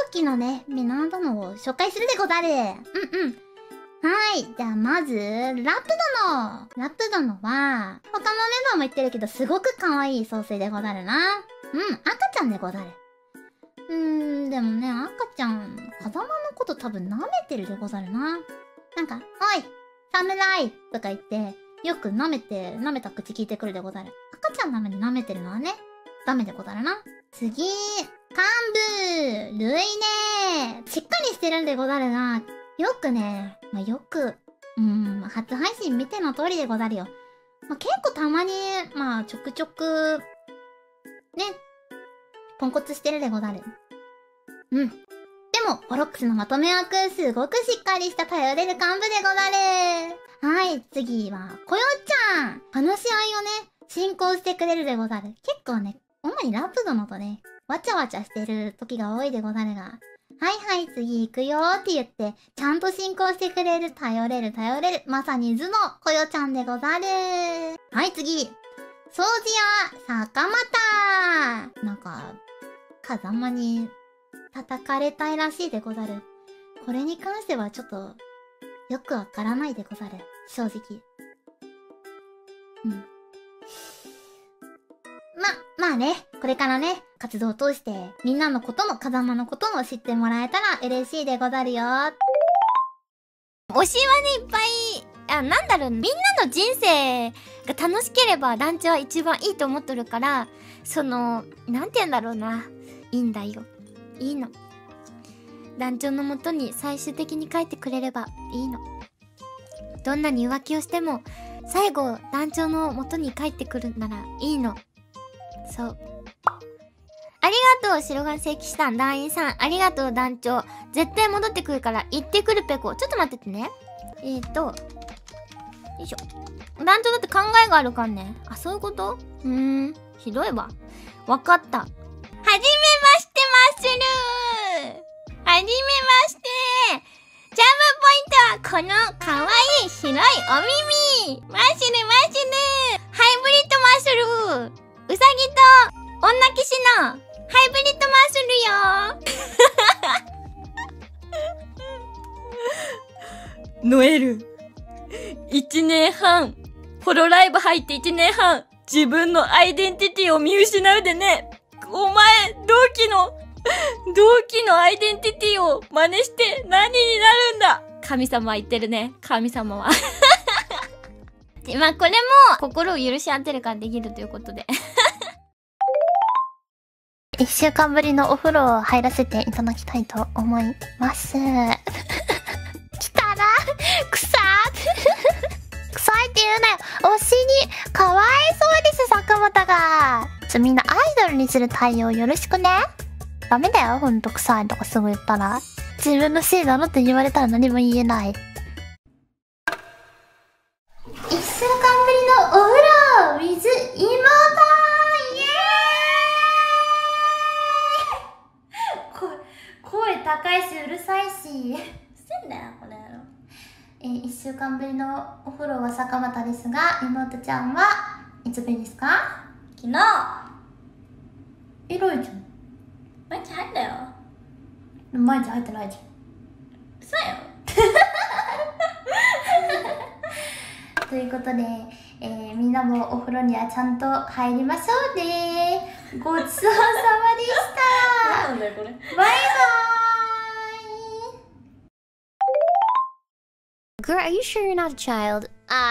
期のね、源を紹介するでござる。はい。じゃあ、まず、ラプドのは、他のメンバーも言ってるけど、すごく可愛い総帥でござるな。赤ちゃんでござる。でもね、赤ちゃん、風間のこと多分舐めてるでござるな。なんか、おい侍とか言って、よく舐めた口聞いてくるでござる。赤ちゃんのために舐めてるのはね、ダメでござるな。次、幹部、ルイねしっかりしてるんでござるが、よくね、初配信見ての通りでござるよ。結構たまに、ちょくちょく、ね、ポンコツしてるでござる。でも、フォロックスのまとめ役、すごくしっかりした頼れる幹部でござる。はい、次は、こよちゃん。話し合いをね、進行してくれるでござる。結構ね、主にラプドのとね、わちゃわちゃしてる時が多いでござるが、はい、次行くよーって言って、ちゃんと進行してくれる、頼れる、まさに頭脳、こよちゃんでござる。はい、次。掃除屋、坂本。なんか、風間に叩かれたいらしいでござる。これに関してはちょっと、よくわからないでござる。正直。まあね、これからね、活動を通して、みんなのことも、風間のことも知ってもらえたら嬉しいでござるよ。 推しはね、いっぱい、なんだろう、みんなの人生が楽しければ団長は一番いいと思っとるから、なんて言うんだろうな。いいんだよ。いいの。団長のもとに最終的に帰ってくれればいいの。どんなに浮気をしても、最後、団長のもとに帰ってくるならいいの。そう。ありがとう、白岩聖騎士団団員さん。ありがとう、団長。絶対戻ってくるから行ってくるペコ。ちょっと待っててね。よいしょ。団長だって考えがあるかんね。そういうこと？ひどいわ。わかった。はじめましてマッシュルー。はじめまして。チャームポイントはこのかわいい白いお耳。マッシュルマッシュル。ハイブリッドマッシュルー。うさぎと女騎士のハイブリッドマッシュルよ。 ノエル。1年半。ホロライブ入って1年半。自分のアイデンティティを見失うでね。お前、同期のアイデンティティを真似して何になるんだ。神様は言ってるね。神様は。 これも心を許し合ってるからできるということで。 1週間ぶりのお風呂入らせていただきたいと思います。来たら臭いって言うなよ。推しにかわいそうです、坂本が。みんなアイドルにする対応よろしくね。ダメだよ、ほんと臭いとかすぐ言ったら。自分のせいだろって言われたら何も言えない。1週間ぶりのお風呂 with 妹。イエーイ。声高いしうるさいし。してんだよこれ。1週間ぶりのお風呂は坂本ですが、妹ちゃんはいつぶりですか？ 昨日。 エロいじゃん。 毎日入ったよ。 毎日入ってないじゃん。 そうよ。 ということで、みんなもお風呂にはちゃんと入りましょうね。ごちそうさまでした。 なんだよこれ。 バイバーイ。 Girl, are you sure you're not a child?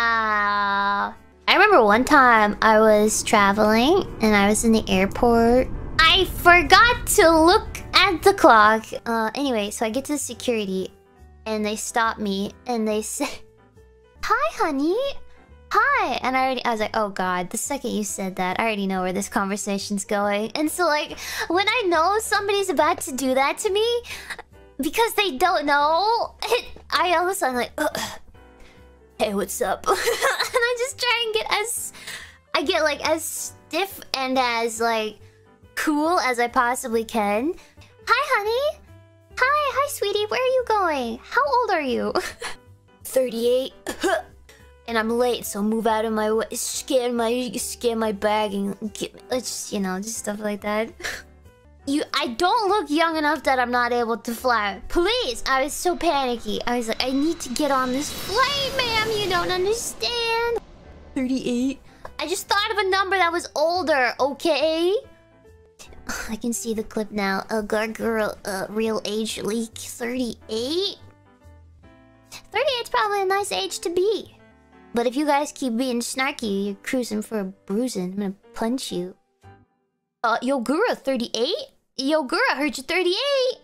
I remember one time I was traveling and I was in the airport. I forgot to look at the clock. Anyway, so I get to the security and they stop me and they say, "Hi, honey." Hi. And I was like, oh god, the second you said that, I already know where this conversation's going. And so like, when I know somebody's about to do that to me, because they don't know, I all of a sudden like, hey, what's up? And I just try and get like as stiff and as like cool as I possibly can. Hi, honey. Hi, sweetie. Where are you going? How old are you? 38. And I'm late, so move out of my way. Scan my bag and get. It's just, you know, just stuff like that. I don't look young enough that I'm not able to fly. Please, I was so panicky. I was like, I need to get on this flight, ma'am. You don't understand. 38. I just thought of a number that was older, okay? I can see the clip now. A girl, real age leak. 38? 38's probably a nice age to be. But if you guys keep being snarky, you're cruising for a bruising. I'm gonna punch you. Yogura 38? Yogura, I heard you 38!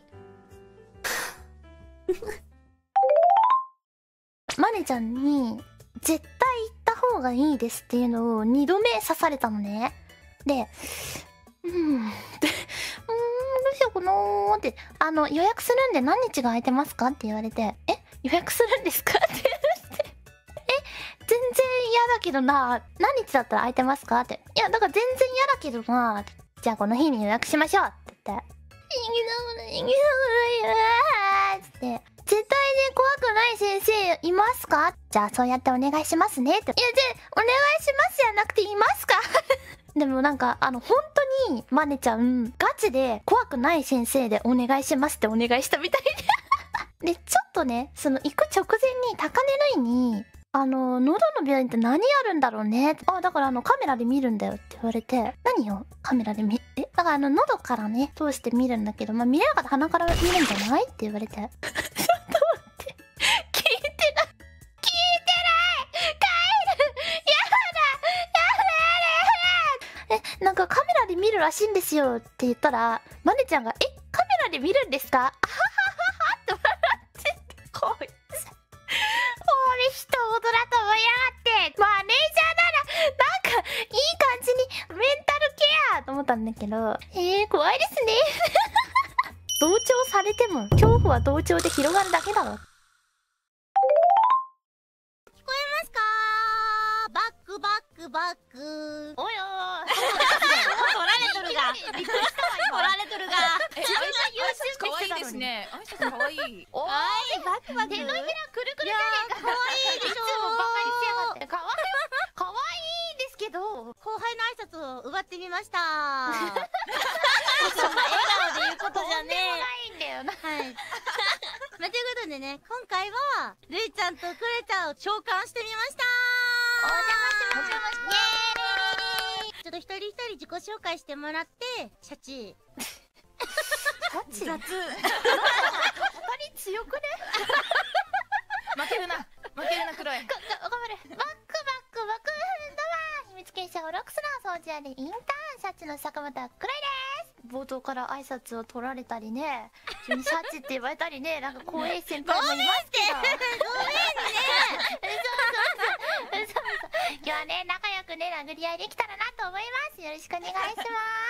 マネちゃんに絶対行った方がいいですっていうのを2度目刺されたのね。で、どうしようかなーって、予約するんで何日が空いてますかって言われて、予約するんですかって言われて、全然嫌だけどな、何日だったら空いてますかって、いや、だから全然嫌だけどな、じゃあこの日に予約しましょうって言って、つって、絶対に怖くない先生いますか？じゃあそうやってお願いしますねって。いや、お願いしますじゃなくていますか？でもなんか、本当に、マネちゃん、ガチで怖くない先生でお願いしますってお願いしたみたいで。で、ちょっとね、行く直前に高根るいに、喉の病院って何やるんだろうね。だからカメラで見るんだよって言われて、何よカメラでだから喉からね、通して見るんだけど、見れなかったら鼻から見るんじゃないって言われて。ちょっと待って。聞いてない帰るやだなんかカメラで見るらしいんですよって言ったら、マネちゃんが、カメラで見るんですか？あはははって笑ってて、こいつ。俺人事だと思いやがって、マネージャーなら、なんか、いい感じにメンタルケアと思ったんだけど、怖いですね。同調されても、恐怖は同調で広がるだけだろ。聞こえますかー？バックバックバック。おいおー。取られとるが。びっくりしたわ、取られとるが。 可愛いですね。あいさつ可愛い。 おーい、バックバック。手のひらくるくるじゃねえか。可愛いでしょ。いつもバカにしやがって。可愛いですけど、後輩の挨拶を奪ってみました。そんな笑顔で言うことじゃねえ。ないんだよな。はい。ということでね、今回は、るいちゃんとクレちゃんを召喚してみました。お邪魔します。イエーイ。ちょっと一人一人自己紹介してもらって、シャチ。雑。当たり強くね？ 負けるな黒い。頑張れ。バックバックバックフンドは秘密結社オロックスの掃除ありインターンシャチの坂本くらいです。冒頭から挨拶を取られたりね、急にシャチって言われたりね、なんか光栄先輩もいますけど。ごめんね。そう今日はね、仲良くね、殴り合いできたらなと思います。よろしくお願いします。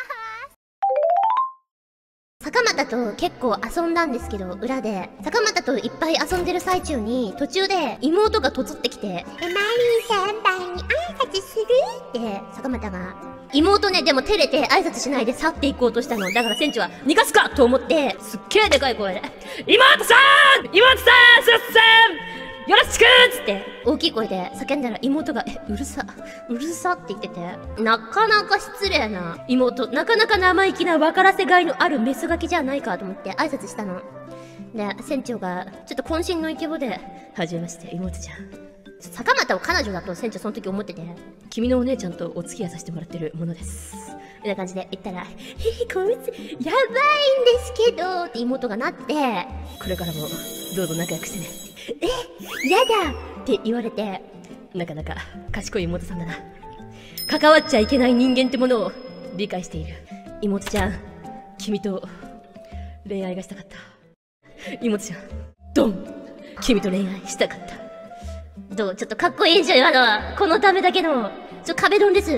坂又と結構遊んだんですけど、裏で。坂又といっぱい遊んでる最中に、途中で妹がとつってきて、マリー先輩に挨拶するって、坂又が。妹ね、でも照れて挨拶しないで去っていこうとしたの。だから船長は、逃がすかと思って、すっげえでかい声で、妹さんすいませんよろしくっつって、大きい声で叫んだら妹が、うるさって言ってて、なかなか失礼な妹、なかなか生意気な分からせがいのあるメスガキじゃないかと思って挨拶したの。で、船長が、ちょっと渾身のイケボで、はじめまして、妹ちゃん。坂又を彼女だと船長その時思ってて、君のお姉ちゃんとお付き合いさせてもらってるものです。みたいな感じで言ったら、こいつ、やばいんですけどって妹がなって、これからも、どうぞ仲良くしてね。やだって言われて、なかなか賢い妹さんだな。関わっちゃいけない人間ってものを理解している。妹ちゃん、君と恋愛がしたかった。妹ちゃん、ドン君と恋愛したかった。どう？ちょっとかっこいいんじゃん、今のは。このためだけの、壁ドンです。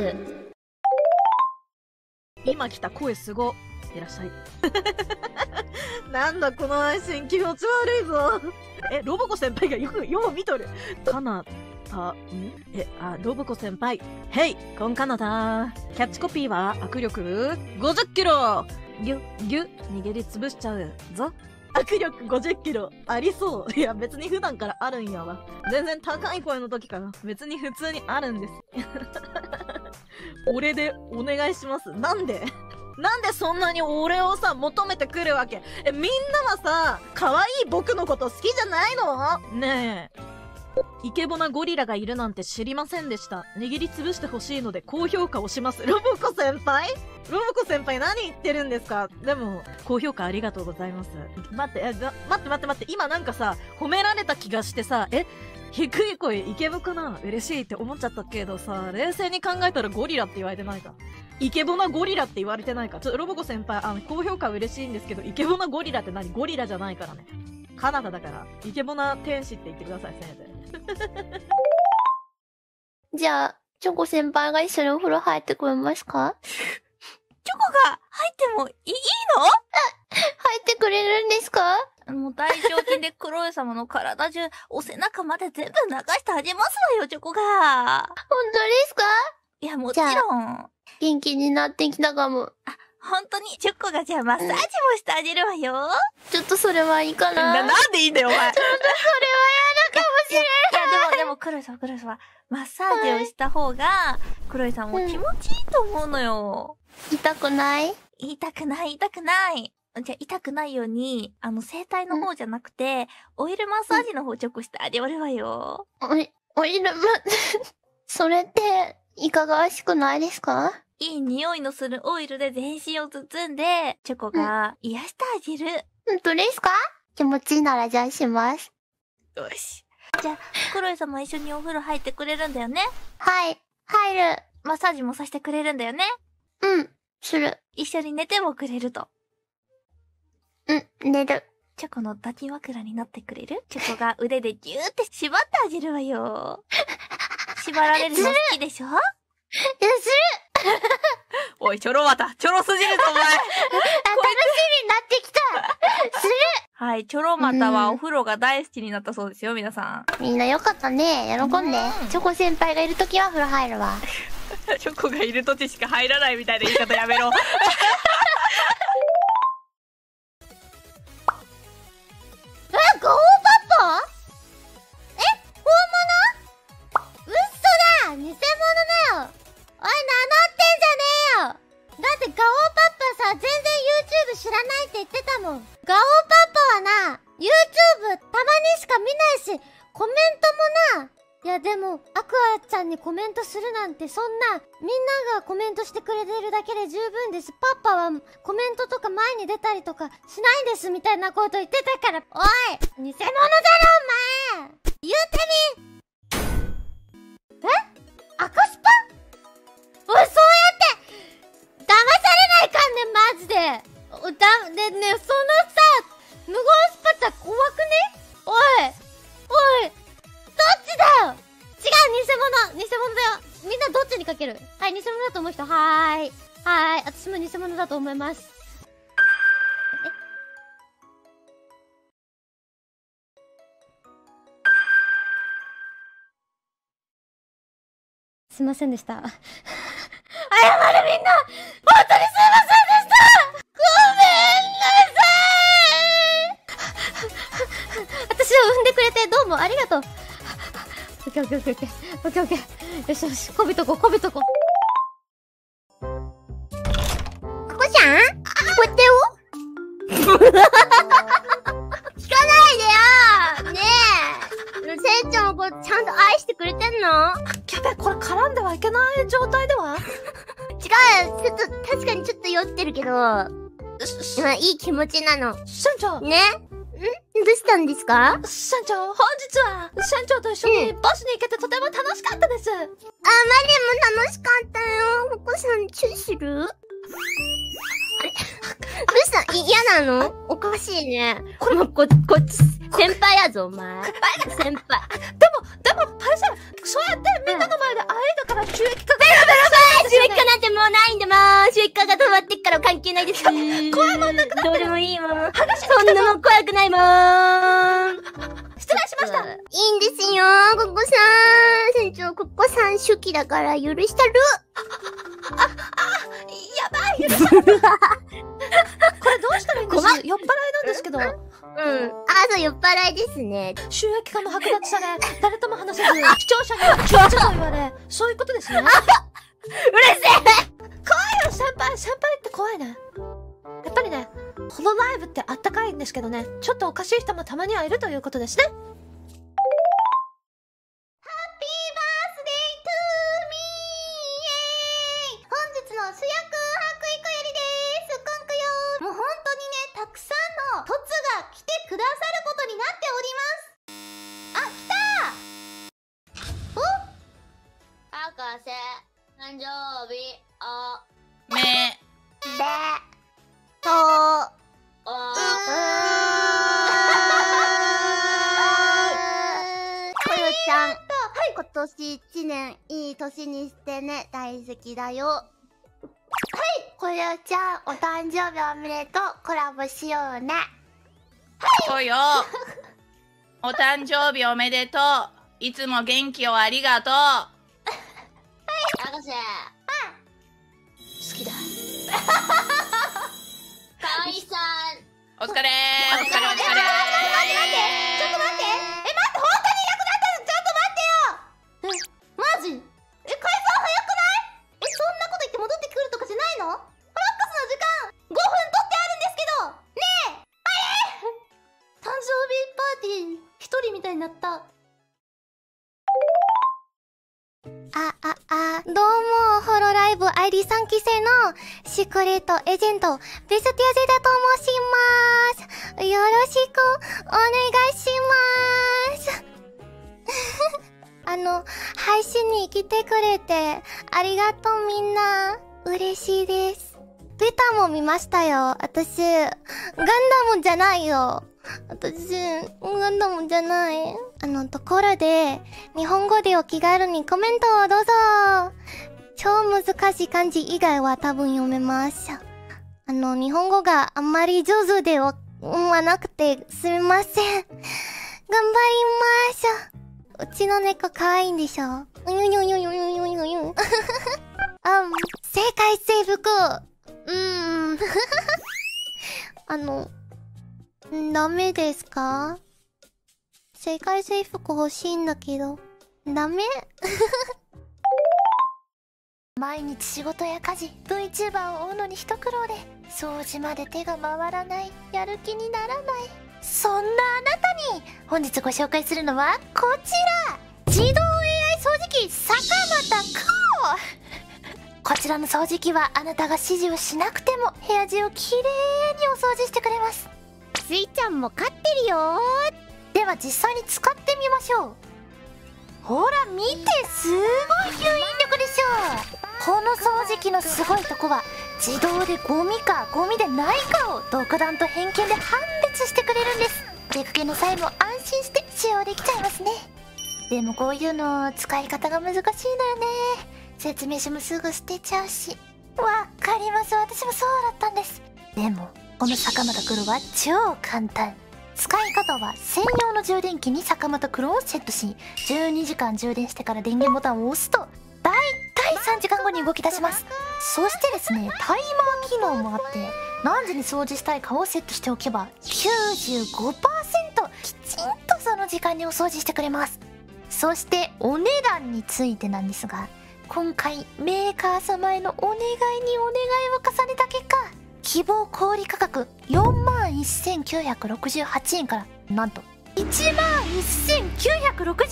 今来た声すご。いらっしゃい。なんだこの配信気持ち悪いぞ。ロボコ先輩がよう見とる。かなた、ロボコ先輩。へい、こんかなた。キャッチコピーは握力50キロ。逃げりつぶしちゃうぞ。握力50キロ。ありそう。いや、別に普段からあるんやわ。全然高い声の時から別に普通にあるんです。俺でお願いします。なんでなんでそんなに俺をさ、求めてくるわけ？みんなはさ、可愛い僕のこと好きじゃないの？ねえ。イケボなゴリラがいるなんて知りませんでした。握りつぶしてほしいので高評価をします。ロボコ先輩何言ってるんですか？でも、高評価ありがとうございます。待って。今なんかさ、褒められた気がしてさ、低い声イケボかな？嬉しいって思っちゃったけどさ、冷静に考えたらゴリラって言われてないか。イケボなゴリラって言われてないか。ロボコ先輩、高評価嬉しいんですけど、イケボなゴリラって何？ゴリラじゃないからね。カナダだから、イケボな天使って言ってください、せめて。 じゃあ、チョコ先輩が一緒にお風呂入ってくれますか？ チョコが入ってもいいの？ 入ってくれるんですか？ もう大胸筋でクロエ様の体中、お背中まで全部流してあげますわよ、チョコが。 本当ですか？ いや、もちろん。 元気になってきたかも。 本当に、チョコがじゃあマッサージもしてあげるわよ。 ちょっとそれはいいかな。 なんでいいんだよ、お前。 ちょっとそれは嫌だかもしれない。 いや、でも、クロエ様、マッサージをした方が、クロエさんも気持ちいいと思うのよ。 痛くない？ 痛くない。じゃあ、痛くないように、整体の方じゃなくて、オイルマッサージの方チョコしてあげるわよ。 オイルそれって、いかがわしくないですか？ いい匂いのするオイルで全身を包んで、チョコが癒してあげる。 本当ですか？気持ちいいならじゃあします。 よし。じゃあ、クロエ様一緒にお風呂入ってくれるんだよね？ はい、入る。 マッサージもさせてくれるんだよね？ うん、する。 一緒に寝てもくれると。 寝る。 チョコの抱き枕になってくれる？チョコが腕でギューって縛ってあげるわよ。縛られるの好きでしょ？ いや、する。 おい、ちょろすぎるぞ、お前。 楽しみになってきた。する。 はい、チョロマタはお風呂が大好きになったそうですよ、皆さん。 みんなよかったね。喜んで。チョコ先輩がいるときは風呂入るわ。 チョコがいる土地しか入らないみたいな言い方やめろ。 ガオパパ？本物？嘘だ！偽物だよ！おい、名乗ってんじゃねえよ！だってガオパパさ、全然 YouTube 知らないって言ってたもん。ガオパパはな、YouTube たまにしか見ないし、コメントもな、いやでも、アクアちゃんにコメントするなんてそんな、みんながコメントしてくれてるだけで十分です。パパはコメントとか前に出たりとかしないんですみたいなこと言ってたから、おい！偽物だろお前！言うてみ！赤スパ？おい、そうやって騙されないかんね、マジで！でね、そのさ、無言スパチャ怖くね？おい！どっちだよ！違う、偽物だよ。みんなどっちにかける？はい、偽物だと思う人、はーい。私も偽物だと思います。すいませんでした。謝れみんな！本当にすいませんでしたごめんなさい私を産んでくれてどうもありがとう。オッケー。よし、こびとこ。ココちゃん？こってよ聞かないでよねえせいちゃんをちゃんと愛してくれてんの？ キャベ、これ絡んではいけない状態では？ 違うよ。確かにちょっと酔ってるけど、今いい気持ちなの。 船長ね？どうしたんですか？ 船長、本日は船長と一緒にバスに行けてとても楽しかったです。 マリも楽しかったよ。お子さんチューする？あれどうした？嫌なの？おかしいね。こっち、先輩やぞ、お前。先輩。 でも、パイセン、そうやってみんなの前で会えたから収益化が。 収益化なんてもうないんだもん。収益化が止まってっから関係ないです。怖いもんなくなってる。どうでもいいもん。そんなもん怖くないもん。 失礼しました。 いいんですよ、ココさん。船長、ココさん初期だから許したる。 やばい、許された。これどうしたらいいんです？酔っ払いなんですけど。 そう、酔っ払いですね。 収益化も剥奪され、誰とも話せず、視聴者には拒絶と言われ、そういうことですね。 うるせえ！ 怖いよ、 先輩って怖いね。やっぱりね、ホロライブってあったかいんですけどね、ちょっとおかしい人もたまにはいるということですね。 誕生日めでとこよちゃん、今年1年いい年にしてね。大好きだよ。 こよちゃん、お誕生日おめでとう。コラボしようね。 こよお誕生日おめでとう。いつも元気をありがとう。 博士好きだ。 かわいさんお疲れお疲れお疲れ。 ちょっと待って、本当にいなくなったの？ちょっと待ってよ。マジ？解散早くない？そんなこと言って戻ってくるとかじゃないの？フラックスの時間5分取ってあるんですけどねえ、誕生日パーティー一人みたいになった。 どうも、ホロライブ ID3 期生のシークレットエージェント、ベスティアゼだと申します。よろしくお願いします。配信に来てくれてありがとうみんな。嬉しいです。ベタも見ましたよ。私、ガンダムじゃないよ。ガンダムじゃない。ところで、日本語でお気軽にコメントをどうぞ。超難しい漢字以外は多分読めます。日本語があんまり上手ではなくてすみません。頑張ります。うちの猫可愛いんでしょ？正解制服。ダメですか？正解制服欲しいんだけど。ダメ？毎日仕事や家事、VTuber を追うのに一苦労で、掃除まで手が回らない、やる気にならない。そんなあなたに、本日ご紹介するのはこちら！自動 AI 掃除機、坂本黒！こちらの掃除機はあなたが指示をしなくても部屋中をきれいにお掃除してくれます。 スイちゃんも飼ってるよ。 では実際に使ってみましょう。ほら見て、すごい吸引力でしょ。この掃除機のすごいとこは自動でゴミかゴミでないかを独断と偏見で判別してくれるんです。出かけの際も安心して使用できちゃいますね。でもこういうの使い方が難しいのよね。説明書もすぐ捨てちゃうし。わかります、私もそうだったんです。でもこの坂本黒は超簡単。使い方は専用の充電器に坂本黒をセットし、12時間充電してから電源ボタンを押すとだいたい3時間後に動き出します。そしてですね、タイマー機能もあって、何時に掃除したいかをセットしておけば 95% きちんとその時間にお掃除してくれます。そしてお値段についてなんですが、今回メーカー様へのお願いにお願いを重ねた結果、希望小売価格 41,968 円からなんと 11,968 円 11,968 円ま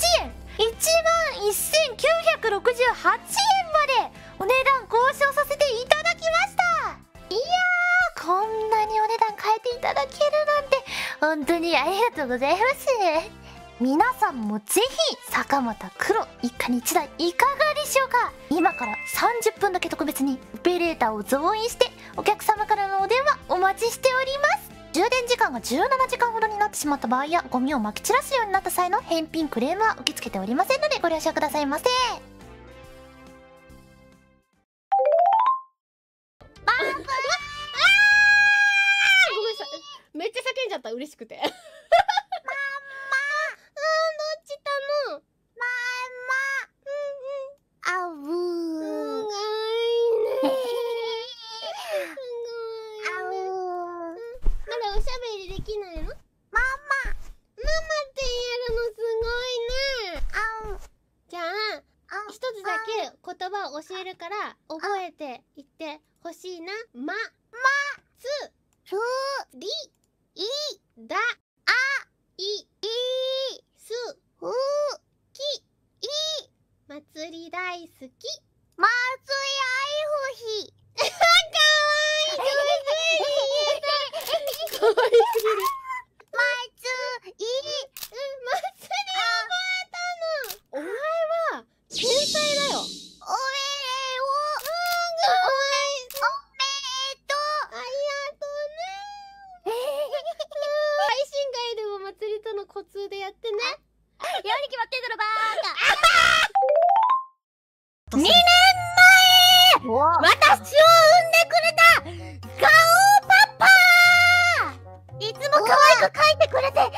でお値段交渉させていただきました。いやー、こんなにお値段変えていただけるなんて本当にありがとうございます。皆さんもぜひ坂本黒一家に一台いかがでしょうか。今から30分だけ特別にオペレーターを増員してお客様からのお電話お待ちしております。充電時間が17時間ほどになってしまった場合やゴミをまき散らすようになった際の返品クレームは受け付けておりませんのでご了承くださいませ。 ごめんなさい、めっちゃ叫んじゃった、嬉しくて。 一つだけ言葉を教えるから覚えていってほしいな。つりいだいすきい祭り大好き。 松井愛ふひ。 かわいすぎる。 松井。 祭り覚えたの。お前は天才だよ。 おめでとう。 ありがとうね。配信外でも祭りとのコツでやってね。 より決まってんだろバーカ。2年前私を産んでくれたガオパパ。いつも可愛く描いてくれてありがと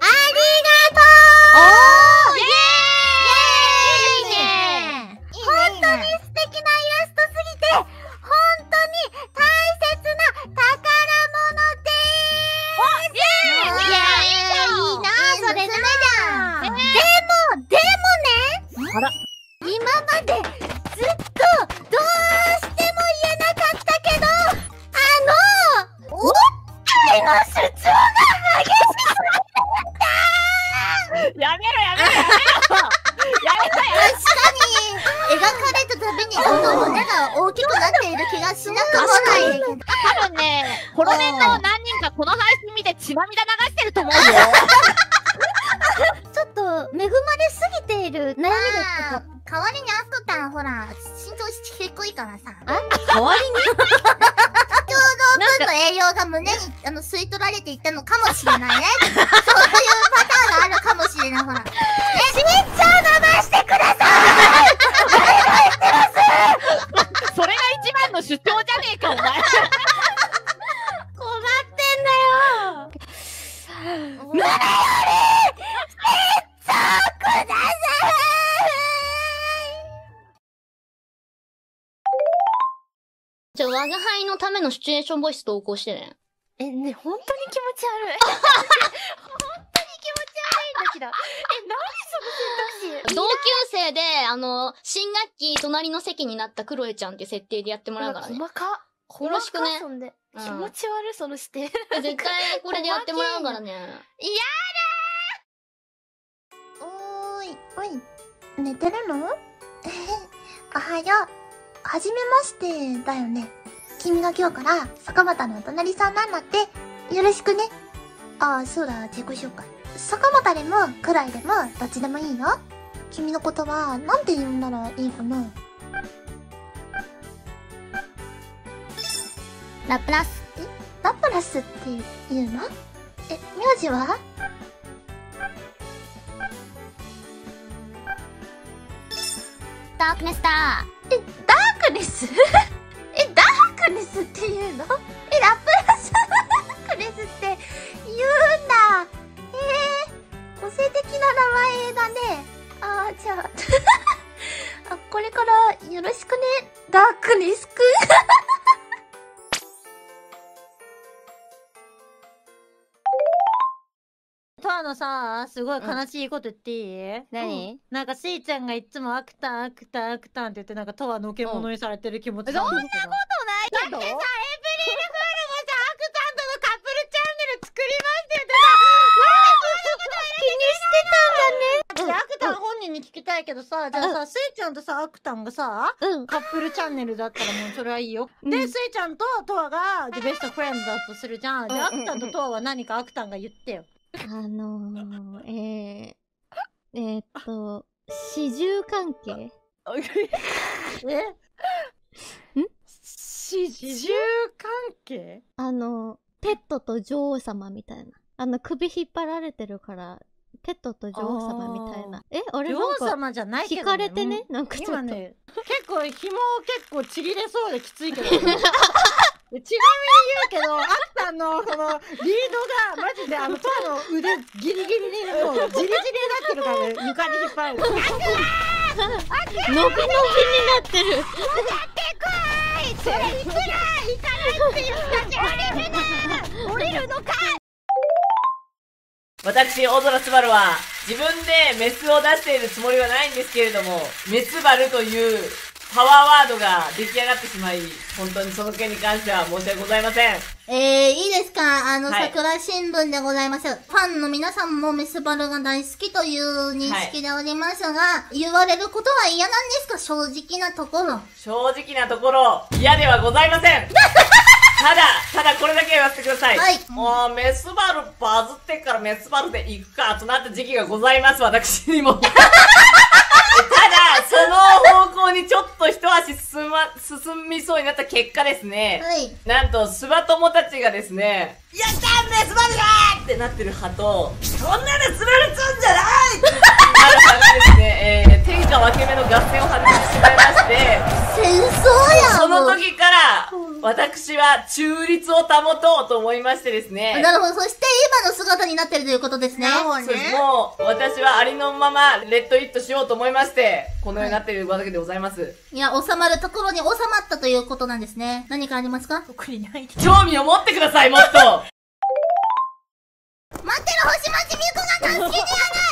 う。イエーイ。本当に素敵なイラストすぎて本当に大切な宝物でーす。いいなそれな。でもね、今までずっとどうしても言えなかったけど、おっぱいの主張が激しすぎた。 やめろやめろやめろ確かに描かれたたびにどんどん胸が大きくなっている気がしなくもないけど、 多分ね、ホロネンの何人かこの配信見て血涙流してると思うよ。 ちょっと恵まれすぎている悩みですけど、代わりにアクタンほら身長低いからさ、 代わりにちょうど分の栄養が胸に吸い取られていったのかもしれないね。そういうパターンがあるかもしれない。ほら、身長伸ばしてください。 それが一番の主張じゃねえか、お前。 困ってんだよ。胸より身長ください。 じゃあ、我が輩のためのシチュエーションボイス投稿してね。 ね、本当に気持ち悪い。本当に気持ち悪いんだけど。何その選択肢。 同級生で、新学期隣の席になったクロエちゃんって設定でやってもらうからね。 細か。 よろしくね。 そんでうん気持ち悪い、その視点。 絶対これでやってもらうからね。 おーい、おい、寝てるの？おはよう。はじめましてだよね。君が今日から坂本のお隣さんなんだって。よろしくね。ああ、そうだ、自己紹介。坂本でも、くらいでも、どっちでもいいよ。君のことは、なんて言うんならいいかな。ラプラス。ラプラスって言うの？名字は？ ダークネスだダークネスダークネスって言うの？ラプラスダークネスって言うんだ。個性的な名前だね。じゃあこれからよろしくね、ダークネスくん。 トアのさ、すごい悲しいこと言っていい？ 何？ なんかしーちゃんがいつもアクタンアクタンアクタンって言って、なんかトアのけ者にされてる気持ちなんですけど。そんなことないけど。だってさ、エブリルフールもさ、アクタンとのカップルチャンネル作りますって言ってさ、気にしてたんだね。アクタン本人に聞きたいけどさ、じゃあさ、スイちゃんとさ、アクタンがさ、カップルチャンネルだったらもうそれはいいよ。で、スイちゃんとトアがベストフレンドだとするじゃん。で、アクタンとトアは何かアクタンが言ってよ。 始終関係始終関係？ ペットと女王様みたいな。首引っ張られてるから、ペットと女王様みたいな。あれ女王様じゃないけどね。 惹かれてね、なんかちょっと。 今ね、結構紐ちぎれそうできついけど、ね。ちなみに言うけど、アクタンのそのリードがマジでトアの腕ギリギリにもうジリジリになってるからね、床に引っ張られる。 伸び伸びになってる。 戻ってこい。それいくら行かないって言ったじゃん。降りるのか。 私、大空すばるは自分でメスを出しているつもりはないんですけれども、メスバルというパワーワードが出来上がってしまい、本当にその件に関しては申し訳ございません。 いいですか？はい、 桜新聞でございます。ファンの皆さんもメスバルが大好きという認識でおりますが、言われることは嫌なんですか？正直なところ。 正直なところ、嫌ではございません。ただこれだけ言わせてください。はい。もう、メスバルバズってからメスバルで行くか、となった時期がございます、私にも。ただ、その方向にちょっと一足進みそうになった結果ですね。はい。なんと、スバ友たちがですね、やったーメスバルだーってなってる派と、そんなの釣られちゃうんじゃないってなる派がですね、天下分け目の合戦を始めてしまいまして、 戦争やん。 その時から、私は中立を保とうと思いましてですね。 なるほど。そして今の姿になってるということですね。 そうです。もう、私はありのまま、レッドイットしようと思いまして、このようになっているわけでございます。 いや、収まるところに収まったということなんですね。何かありますか？ 特にない。 興味を持ってください、もっと待ってる星町みゆこが助けてやる本当に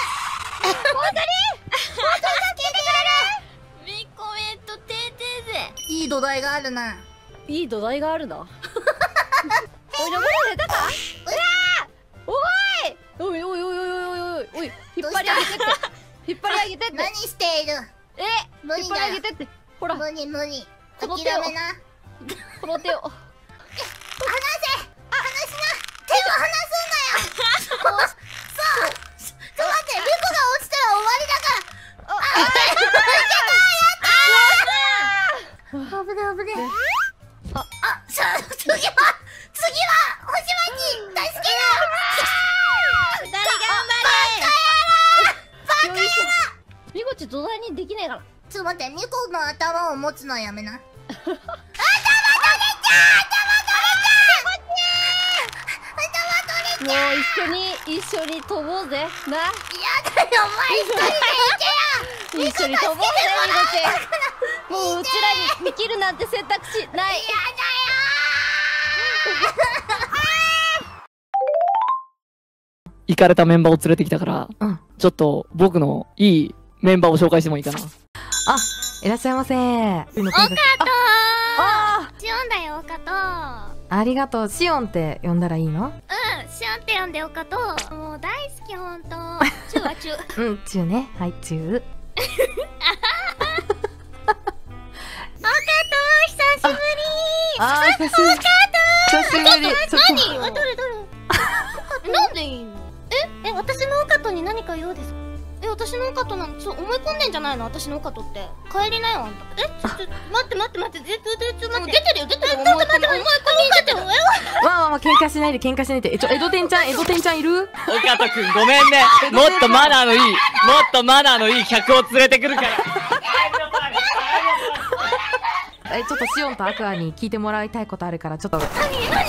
助けてやるミコメントてーてーぜ。 いい土台があるな。 いい土台があるな。 おい、どこで出たか？うわー！おいおいおいおいおいおいおい、引っ張り上げてって。引っ張り上げてって。 何している？無理だ。 引っ張り上げてって。ほら。 無理。 この手を。 諦めな。 この手を。 離せ！離しな！手を離すんなよ！そう！ちょっと待って、リコが落ちたら終わりだから！危ねえ。次は星町大好きだ！ 誰頑バカ野郎！ みこち土台にできねえから。 ちょっと待って、ミコの頭を持つのはやめな。頭取れちゃもう一緒に飛ぼうぜ。な。 やだよ、お前一人で行けよ！ 一緒に飛ぼうぜ、みこち。もううちらに生きるなんて選択肢ない。 やだイカれたメンバーを連れてきたから、ちょっと僕のいいメンバーを紹介してもいいかな。 あ、いらっしゃいませー。 おかとー。シオンだよ、おかとー。 ありがとう。シオンって呼んだらいいの？ シオンって呼んでおかとー。もう大好き、ほんと。チューはチュー。 うん、チューね。はい、チュー。 おかとー、久しぶりー。久しぶり。 久しぶり。何？どれなんでいいの？私のおかとに何か用ですか？私のおかとなんて思い込んでんじゃないの？私のおかとって。帰りなよ、あんた。待って、出てるよ、思い込み出てる。 まあ、喧嘩しないで。江戸天ちゃんいる？ 岡田くん、ごめんね。もっとマナーのいい客を連れてくるから。 ちょっとシオンとアクアに聞いてもらいたいことあるから、ちょっと。 何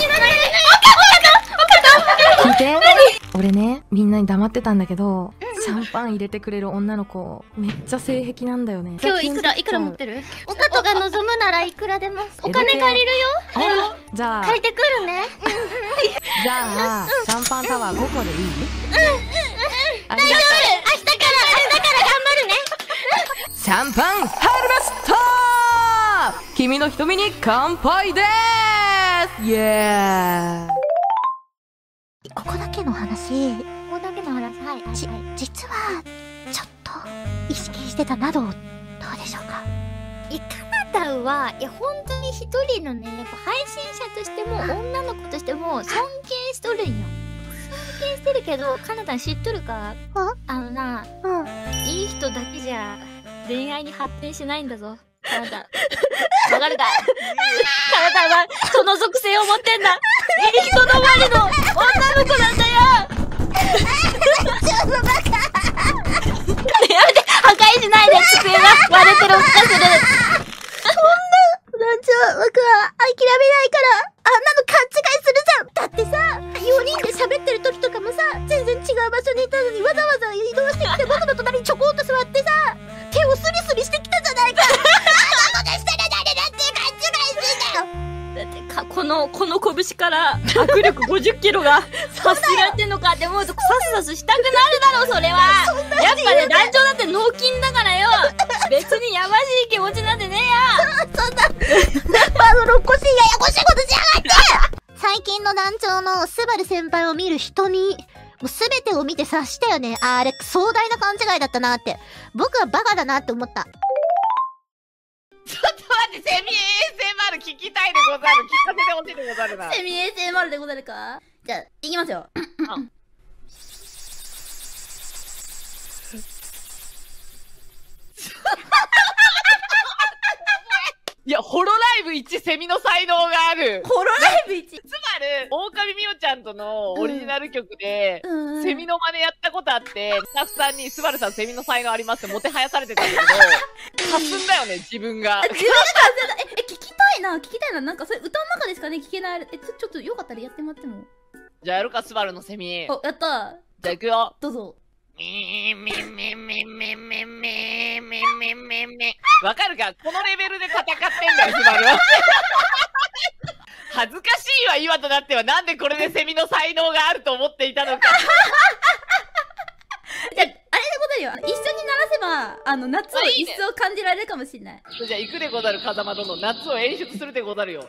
聞いて。俺ね、みんなに黙ってたんだけど、シャンパン入れてくれる女の子、めっちゃ性癖なんだよね。 今日いくら持ってる？おかとが望むならいくらでも。お金借りるよ。 じゃあ。 借りてくるね。 じゃあ、シャンパンタワー5個でいい？ 大丈夫。明日から頑張るね。 シャンパン入りましたー！君の瞳に乾杯でーす！イエーイ！ ここだけの話、 はい。 実は、ちょっと、意識してたなど、どうでしょうか？ カナダは、本当に一人のね、やっぱ配信者としても、女の子としても、尊敬しとるんよ。尊敬してるけど、カナダ知っとるか？いい人だけじゃ、恋愛に発展しないんだぞ。カナダ。わかるか？カナダは、その属性を持ってんだ。いい人の周りの女の子なんだよ。 ちょっとバカ。 やめて、破壊しないで。机が割れてる音がする。 団長、僕は諦めないから、あんなの勘違いするじゃん。だってさ、4人で喋ってる時とかもさ、全然違う場所にいたのにわざわざ移動してきて僕の隣にちょこんと座ってさ、手をスリスリしてきたじゃないか。あんなことしたら誰だって勘違いするんだよ。 だってこの拳からら握力50キロが発せられてんのかって思うとサスサスしたくなるだろ、それは。やっぱね、団長だって脳筋だからよ。別にやましい気持ちなんてねえや。 そんな、バドロッコシーややこしいことしやがって。最近の団長のスバル先輩を見る瞳、もうすべてを見て察したよね。あれ、壮大な勘違いだったなって。僕はバカだなって思った。 ちょっと待って、セミ ASMR 聞きたいでござる。聞かせてほしいでござるな。 セミ ASMR でござるか。じゃあ、いきますよ。 いや、ホロライブ1セミの才能がある。 ホロライブ 1? つまり、狼みおちゃんとのオリジナル曲で、セミの真似やったことあって、スタッフさんに、スバルさんセミの才能ありますってもてはやされてたんだけど、かすんだよね、自分が。 自分がかすんだ。聞きたいな、聞きたいな。なんか、それ歌の中ですかね、聞けない。ちょっとよかったらやってもらっても。 じゃあやるか、スバルのセミ。 お、やったー。 じゃあ行くよ。 どうぞ。 わかるか、このレベルで戦ってんだよ、スバルは。恥ずかしいわ、今となっては。なんでこれでセミの才能があると思っていたのか。 じゃあ、あれでござるよ。一緒に鳴らせば、夏を一層感じられるかもしれない。 じゃあ、行くでござる、風間殿。夏を演出するでござるよ。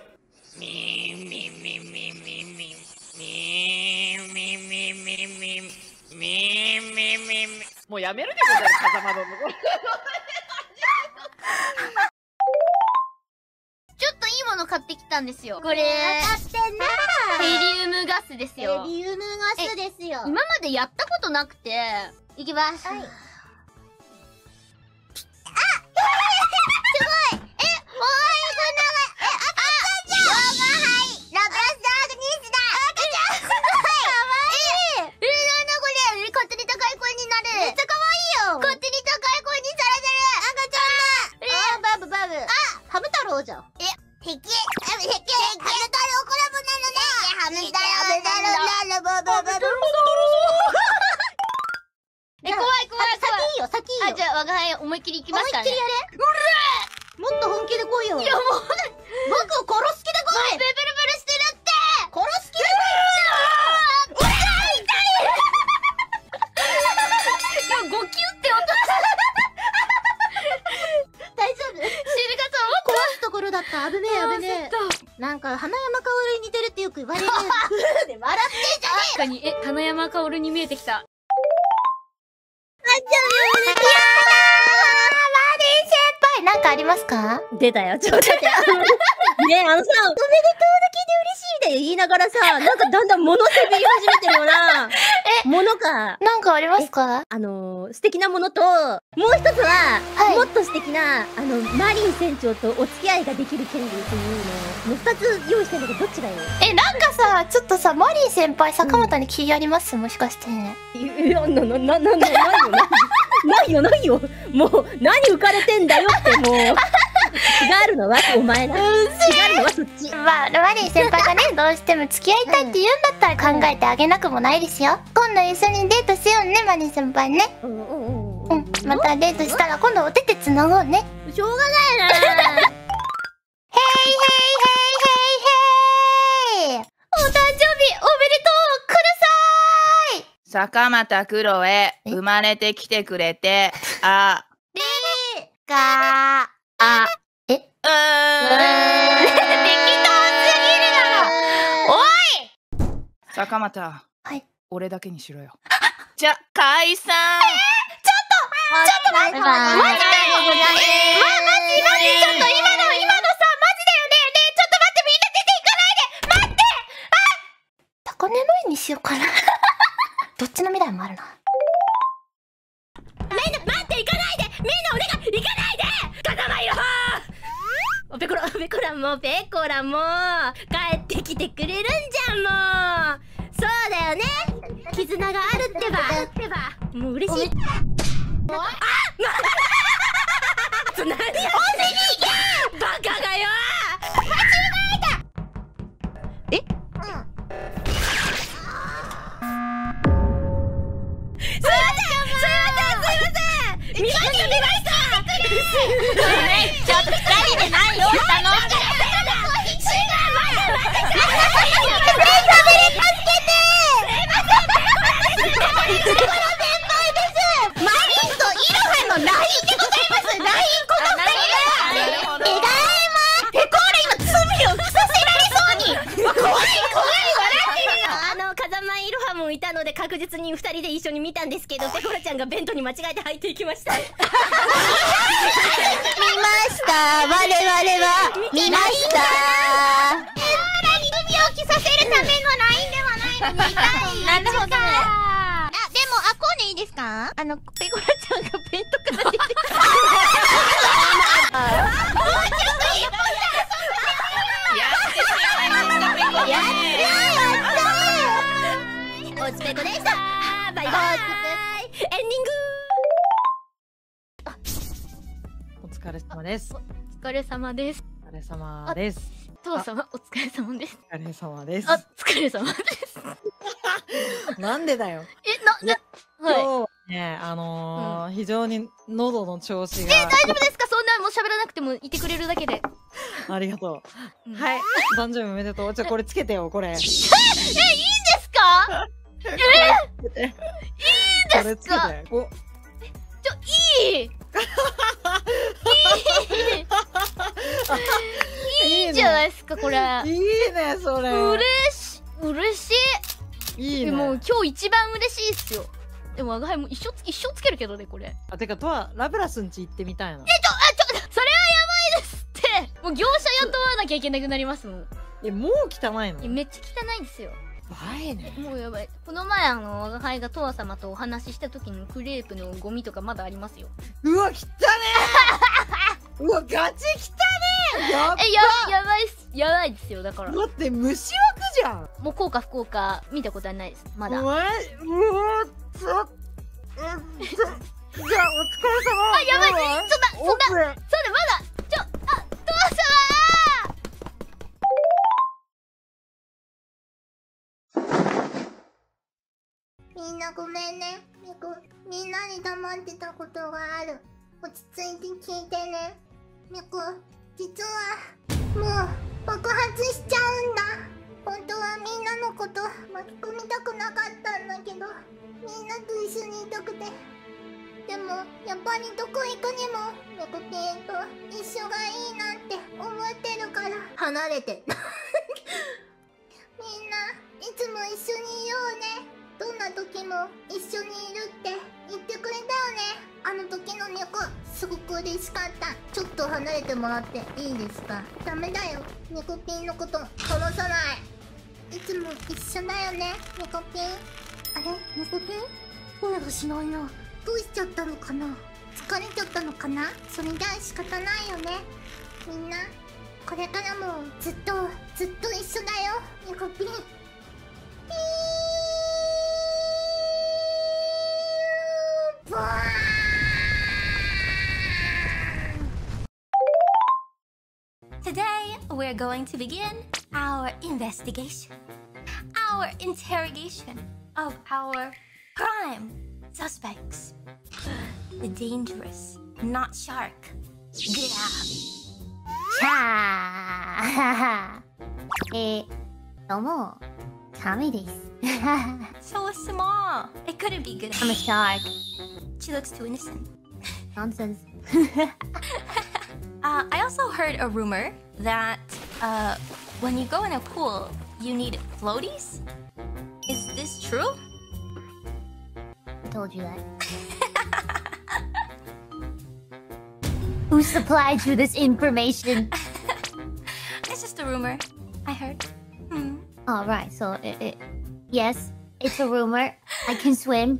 もうやめるでござる、風間殿。 ちょっといいもの買ってきたんですよ。これ。 買ってんなヘリウムガスですよ。 ヘリウムガスですよ。 今までやったことなくて。いきます。はい。じゃあ、我が輩思いっきりいきますからね。 思いっきりやれ。もっと本気で来いよ。 いや、もう、 僕を殺す気で来い。 ブルブルしてるって。 殺す気で来い。 痛い。いや、ゴキュって音。 大丈夫。 死ぬかと思った。 壊すところだった。危ねえ、危ねえ。なんか、花山薫に似てるってよく言われる。笑ってんじゃねえ。確かに、花山薫に見えてきた。 なんかありますか？ 出たよ、ちょっと待って。ねえ、おめでとうだけで嬉しいで言いながらさ、なんかだんだん物せびり始めてるよな。物か。 なんかありますか？ 素敵なものと、もう一つは、もっと素敵な、マリン船長とお付き合いができる権利っていうのを、二つ用意してるんだけど、どっちがいい？ なんかさ、ちょっとさ、マリン先輩、坂本に気あります？もしかして。 いや、ないよ。もう、何浮かれてんだよって、もう。違うのはお前だ。違うのはそっち。 まあ、マリン先輩がね、どうしても付き合いたいって言うんだったら考えてあげなくもないですよ。今度一緒にデートしようね、マリン先輩ね。またデートしたら今度お手手つなごうね。 しょうがないな。 ヘイヘイヘイヘイヘイ。お誕生日おめでとうください。 坂本クロエ、生まれてきてくれて、あ。 適当すぎるだろ。おい。 坂本。 はい。 俺だけにしろよ。じゃ、解散。 ちょっと待って。マジかよ。マジ、ちょっと今のさ、マジだよね。ちょっと待って、みんな出ていかないで。待って。高根の絵にしようかな。どっちの未来もあるな。 待って、行かないで。みんなお願い、行かないで。風間いろペコラも帰ってきてくれるんじゃん。もうそうだよね。絆があるってばもう嬉しい。何やってんの？バカがよ。え？すいません。見ました。 ちょっと二人で何をしたの？ マイロハもいたので確実に2人で一緒に見たんですけど、ペコラちゃんがベントに間違えて入っていきました。見ました。我々は見ました。 耳を着させるためのラインではないのに。 なるほどね。あ、でも、あ、こうでいいですか？ペコラちゃんがベントから出てきた。もうちょっといいもんだ。やったー。おつぺこでした。バイバイ。エンディング。 お疲れ様です。 お疲れ様です。 お疲れ様です。 父様、お疲れ様です。 お疲れ様です。 あ、疲れ様です。 なんでだよ。今日はね、非常に喉の調子が。 大丈夫ですか？そんなもう喋らなくてもいてくれるだけで。 ありがとう。はい。誕生日おめでとう。じゃあこれつけてよ、これ。いいんですか？いいんですか？いいいいじゃないですか、これ。 いいね、それ。 嬉しい。 いいね。 もう今日一番嬉しいっすよ。でも我が輩も一生つけるけどね、これ。 あ、てか、ラブラスんち行ってみたいな。 それはやばいですって。もう業者雇わなきゃいけなくなりますもん。 もう汚いの？ めっちゃ汚いですよ。 やばいね。 もうやばい。この前我が輩がトワ様とお話しした時のクレープのゴミとかまだありますよ。 うわ、汚ねー。うわ、ガチ汚ねー。 やばいっす。やばいですよ、だから。 だって虫枠じゃん。 もう効果不効果見たことはないです。まだ。 じゃあ、お疲れ様。 あ、やばい。そんな、まだ、父様みんなごめんね。みんなに黙ってたことがある。落ち着いて聞いてね。実は、もう爆発しちゃうんだ。本当はみんなのこと巻き込みたくなかったんだけど、みんなと一緒にいたくて。でも、やっぱりどこ行くにも、ネコピンと一緒がいいなって思ってるから。離れて。みんな、いつも一緒にいようね。どんな時も一緒にいるって言ってくれたよね。あの時の猫、すごく嬉しかった。ちょっと離れてもらっていいですか？ダメだよ。ネコピンのこと殺さない。いつも一緒だよね、ネコピン。あれ？ネコピン？声がしないな。どうしちゃったのかな？疲れちゃったのかな？それじゃ仕方ないよね。みんな、これからもずっと一緒だよ、ネコピン。 Today, we're going to begin our investigation, our interrogation of our crime suspects. The dangerous, not shark. Grab. どうも、タミです。 So small. It couldn't be good. I'm a shark. She looks too innocent. Nonsense. I also heard a rumor that when you go in a pool, you need floaties. Is this true? I told you that. Who supplied you this information? It's just a rumor. I heard. Alright, so yes, it's a rumor. I can swim.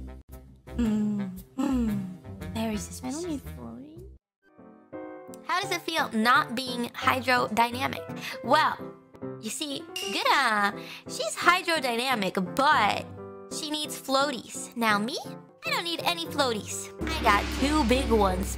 Very suspicious. I don't need floating. How does it feel not being hydrodynamic? Well, you see, Gura, she's hydrodynamic, but she needs floaties. Now me, I don't need any floaties. I got 2 big ones.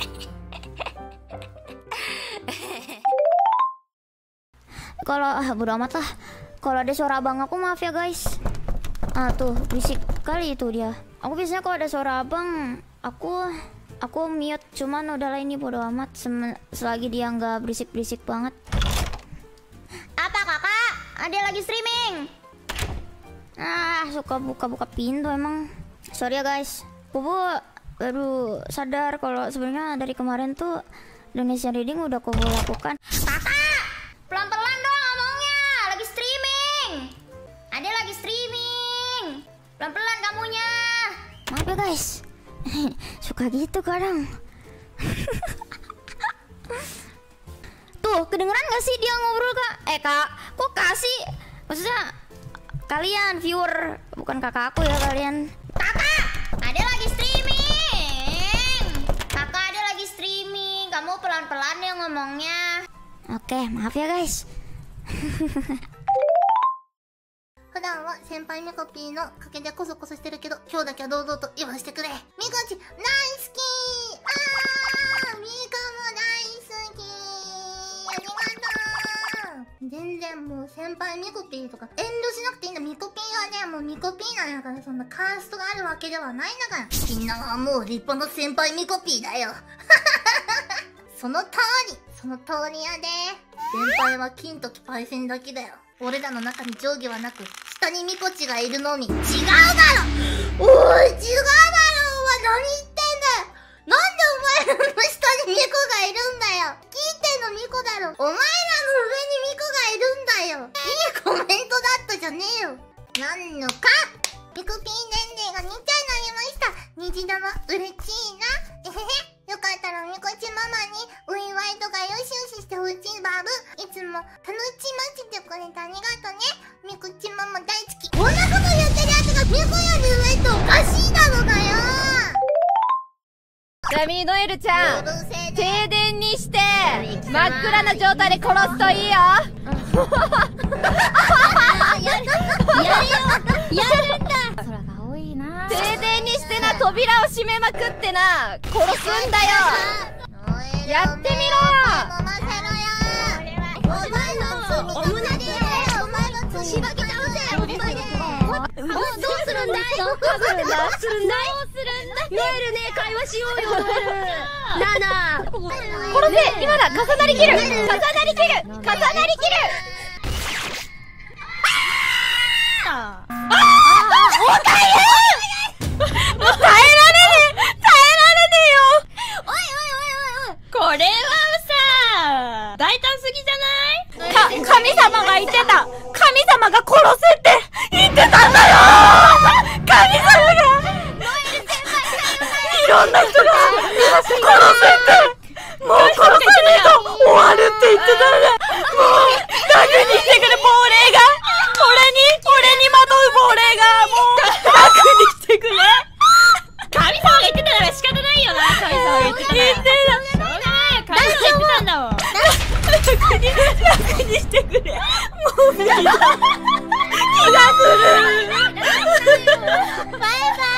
Bodo amat lah. Kalau ada suara abang aku maaf ya guys. Tuh berisik kali itu dia. Aku biasanya kalau ada suara abang aku mute, cuman udahlah ini bodo amat selagi dia nggak berisik-berisik banget. Apa kakak? Dia lagi streaming. Suka buka-buka pintu emang. Sorry ya guys. Bobo baru sadar kalau sebenarnya dari kemarin tuh Indonesian Reading udah Kobo lakukan. Kakak, pelan-pelan dong ngomongnya. Lagi streaming. Ada lagi streaming. Pelan-pelan kamunya. Maaf ya guys. Suka gitu kadang. Tuh, kedengeran gak sih dia ngobrol kak? Kak, kok kasih? Maksudnya kalian viewer, bukan kakak aku ya kalian. Kakak, ada lagi streaming. Kakak ada lagi streaming. Kamu pelan-pelan ya ngomongnya. Oke, maaf ya guys. 普段は先輩ミコピーの陰でコソコソしてるけど、今日だけは堂々と言わしてくれ。ミコち大好き。ミコも大好き。ありがとう。全然もう先輩ミコピーとか遠慮しなくていいんだ。ミコピーはね、もうミコピーなんやから、そんなカーストがあるわけではないんだから。みんなはもう立派な先輩ミコピーだよ。その通り。その通りやで。先輩は金時パイセンだけだよ。俺らの中に上下はなく、下にミコチがいるのみ。違うだろ。おい、違うだろ。お前何言ってんだよ。なんでお前らの下にミコがいるんだよ。聞いてんのミコだろ。お前らの上にミコがいるんだよ。いいコメントだったじゃねえよ。なんのか。ミコピー年齢が2歳になりました。虹玉嬉しいな。えへへ。よかったらミコチママにお祝いとかよしよししてほしいバブ。いつも楽しませてくれてありがとね。ミコチママ大好き。こんなこと言ってるやつがミコより上っておかしいだろがよ。 ちなみにノエルちゃん、停電にして真っ暗な状態で殺すといいよ。 やるんだ。空が多いな。 停電にしてな、扉を閉めまくってな、殺すんだよ。やってみろ。 お前のお胸でやれ。お前のしばき倒せ。お前で。どうするんだい。どうするんだい。 ノエルね、会話しようよ、ノエル。なあなあ。殺せ、今だ、重なりきる。重なりきる。重なりきる。 もう大変。もう耐えられねえよ。これはさ、大胆すぎじゃない？神様が言ってた。神様が殺せって言ってたんだよ。神様が。いろんな人が殺せって。もう殺さねえと終わるって言ってたんだ。もう楽にしてくれ、亡霊が。俺にまとう亡霊がもう楽にしてくれ。神様が言ってたなら仕方ないよな。神様が言ってた。しょうがないよ。神様が言ってたんだもん。楽にしてくれ。もう無理だ。気がする。バイバイ。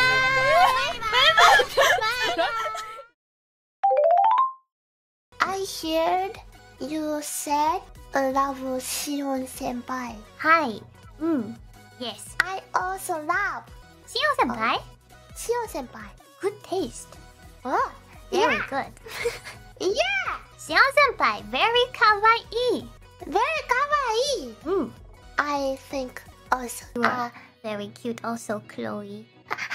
I heard you said love Shion senpai. Hi. Yes. I also love Shion senpai? Shion senpai. Good taste. Oh, Very yeah. good. Yeah, Shion senpai, very kawaii. very kawaii. I think also. You are very cute also, Chloe.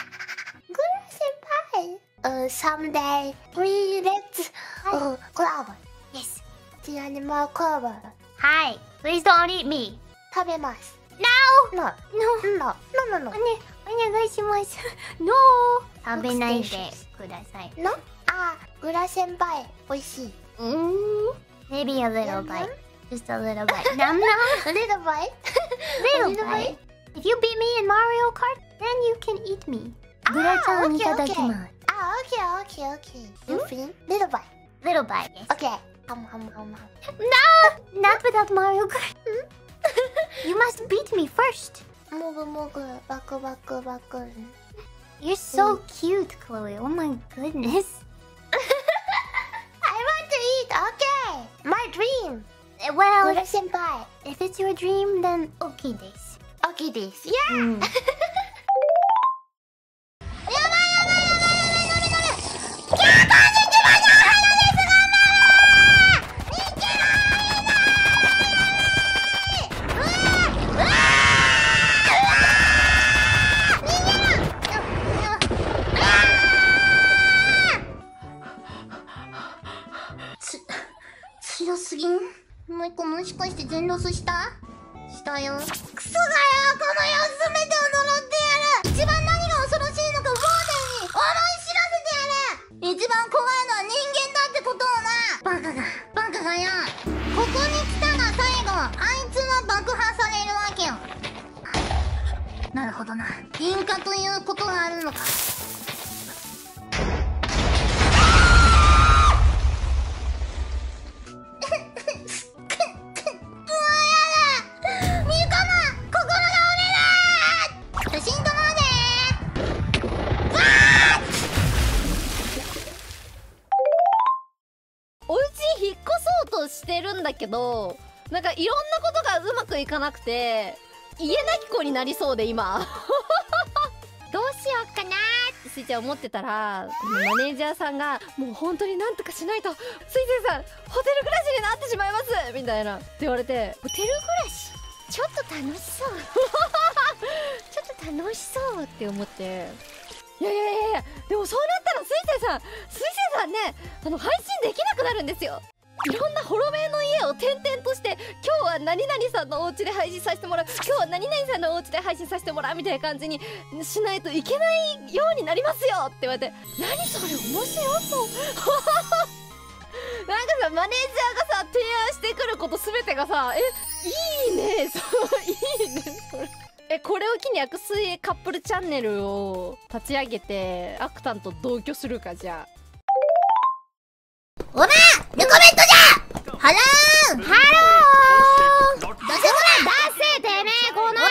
Good senpai. Someday let's collab. Yes. The animal collab. Hi. Please don't eat me. 食べます。 No! No. No. No. お願いします。No! 食べないでください。 No? グラ先輩、美味しい。 Maybe a little bite. Just a little bite. Nom nom. Little bite? Little bite. If you beat me in Mario Kart, then you can eat me. グラちゃんいただきます。 Okay. You feel? Little bite. Little bite, yes. Okay. No! Not without Mario Kart. You must beat me first. もぐもぐ、バクバクバク。 You're so cute, Chloe. Oh my goodness. I want to eat. Okay. My dream. Well, グラ先輩。 if it's your dream, then okay this. Okay this. Yeah. 強すぎん。もう一個もしかして全ロスしたよ。クソがよ、この世すべてを呪なるほどな。引火ということがあるのか。 お家引っ越そうとしてるんだけど、なんかいろんなことがうまくいかなくて、家なき子になりそうで今どうしようかなーってスイちゃん思ってたら、マネージャーさんがもう本当になんとかしないとスイセンさんホテル暮らしになってしまいますみたいなって言われて、 ホテル暮らしちょっと楽しそうちょっと楽しそうって思って、いやでもそうなったらスイセンさんね、配信できなくなるんですよ。いろんなホロメイの家を転々として、今日は何々さんのお家で配信させてもらう、今日は何々さんのお家で配信させてもらうみたいな感じにしないといけないようになりますよって言われて、何それ面白そうなんかさ、マネージャーがさ提案してくること全てがさ、いいねそういいねそれ。これを機にアクスイカップルチャンネルを立ち上げてアクタンと同居するか。じゃあおらレコメントじゃハローハロー出せこら出せてめえこの野郎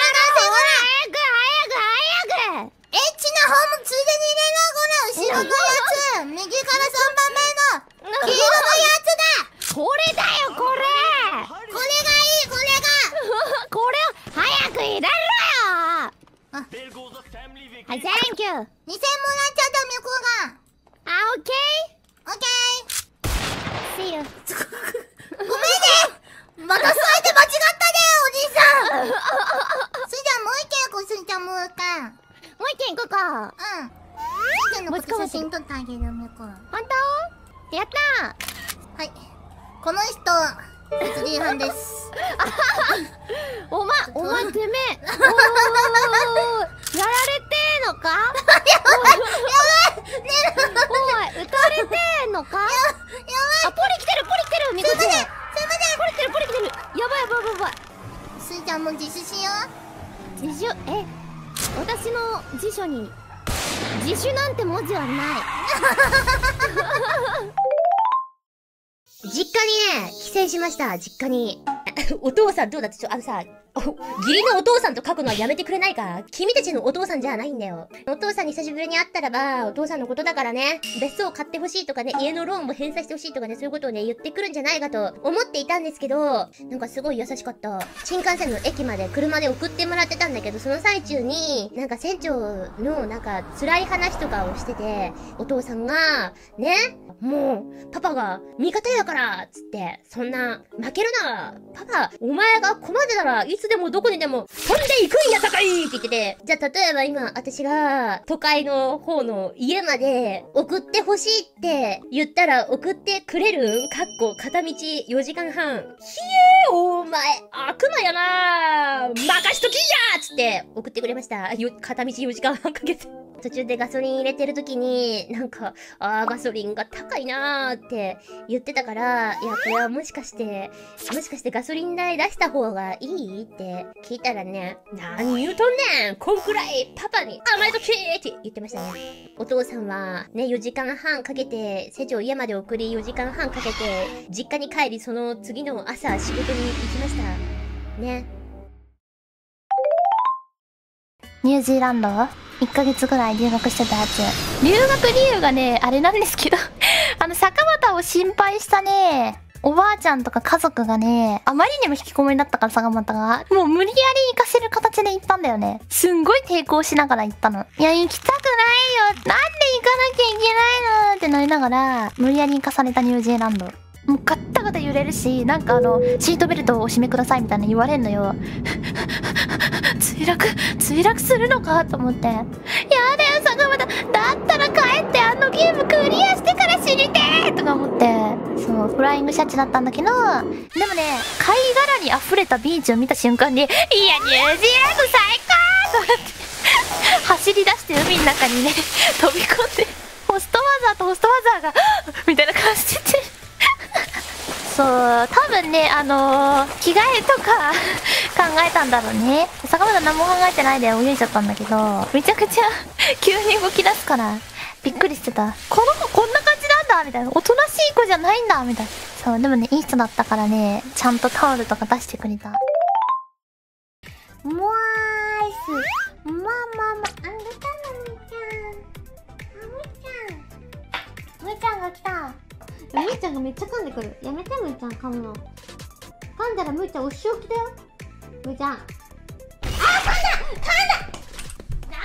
早くエッチな方もついでに入れなこら後ろのやつ右から3番目の黄色のやつだこれだよこれこれがいいこれがこれを早く入れろよはい、センキュー2000もらっちゃった向こうがオッケーオッケーSee you ごめんねまたそうやって間違ったねおじさんスイちゃんもう一件行こうスイちゃんもう一回もう一件行こうかスイちゃんのこと写真撮ってあげる向こう本当やったーはいこの人別リーハンですお前てめえやられてーのかやばいおい撃たれてーのかやばいあ、ポリ来てるみこちゃんすいませんポリ来てるやばいスイちゃんも自首しよう自首私の辞書に自首なんて文字はない実家にね帰省しました実家にお父さんどうだってさ義理のお父さんと書くのはやめてくれないか君たちのお父さんじゃないんだよ。お父さんに久しぶりに会ったらば、お父さんのことだからね、別荘を買ってほしいとかね、家のローンも返済してほしいとかね、そういうことをね、言ってくるんじゃないかと思っていたんですけど、なんかすごい優しかった。新幹線の駅まで車で送ってもらってたんだけど、その最中に、なんか船長のなんか辛い話とかをしてて、お父さんが、ね、もう、パパが味方やからつって、そんな、負けるなパパ、お前が困ってたらいつでもどこにでも飛んでいくんやさかいって言ってて、じゃあ例えば今、私が都会の方の家まで送ってほしいって言ったら送ってくれるん？片道4時間半。ひえーお前、悪魔やな任しときやつって送ってくれました。片道4時間半かけて。途中でガソリン入れてる時に、なんか、ガソリンが高いなーって言ってたから、いや、これはもしかしてガソリン代出した方がいいって聞いたらね、何言うとんねんこんくらいパパに甘えとけーって言ってましたね。お父さんはね、4時間半かけて、施錠家まで送り4時間半かけて、実家に帰りその次の朝仕事に行きました。ね。 ニュージーランド1ヶ月ぐらい留学してたやつ。留学理由がね、あれなんですけど坂本を心配したね、おばあちゃんとか家族がね、あまりにも引きこもりだったから坂本が、もう無理やり行かせる形で行ったんだよね。すんごい抵抗しながら行ったの。いや、行きたくないよ。なんで行かなきゃいけないのってなりながら、無理やり行かされたニュージーランド。もうガッタガタ揺れるし、なんかシートベルトをお締めくださいみたいな言われんのよ。墜落するのかと思って。やだよ、坂本。だったら帰ってあのゲームクリアしてから知りてーとか思って。そう、フライングシャチだったんだけど、でもね、貝殻に溢れたビーチを見た瞬間に、いや、ニュージーランド最高と思って、走り出して海の中にね、飛び込んで、ホストマザーとホストマザーが、みたいな感じで、そう、多分ね、着替えとか、 えたんだろうね。坂本何も考えてないで泳いじゃったんだけど、めちゃくちゃ急に動き出すからびっくりしてた。この子こんな感じなんだみたいな。おとなしい子じゃないんだみたいな。そう、でもね、いい人だったからね、ちゃんとタオルとか出してくれた。 もわーいす。あんたのむーちゃんが来た。むーちゃんがめっちゃ噛んでくる。やめて、むーちゃん噛むの。噛んだらむーちゃんお仕置きだよ。むーちゃん。あー、噛んだダ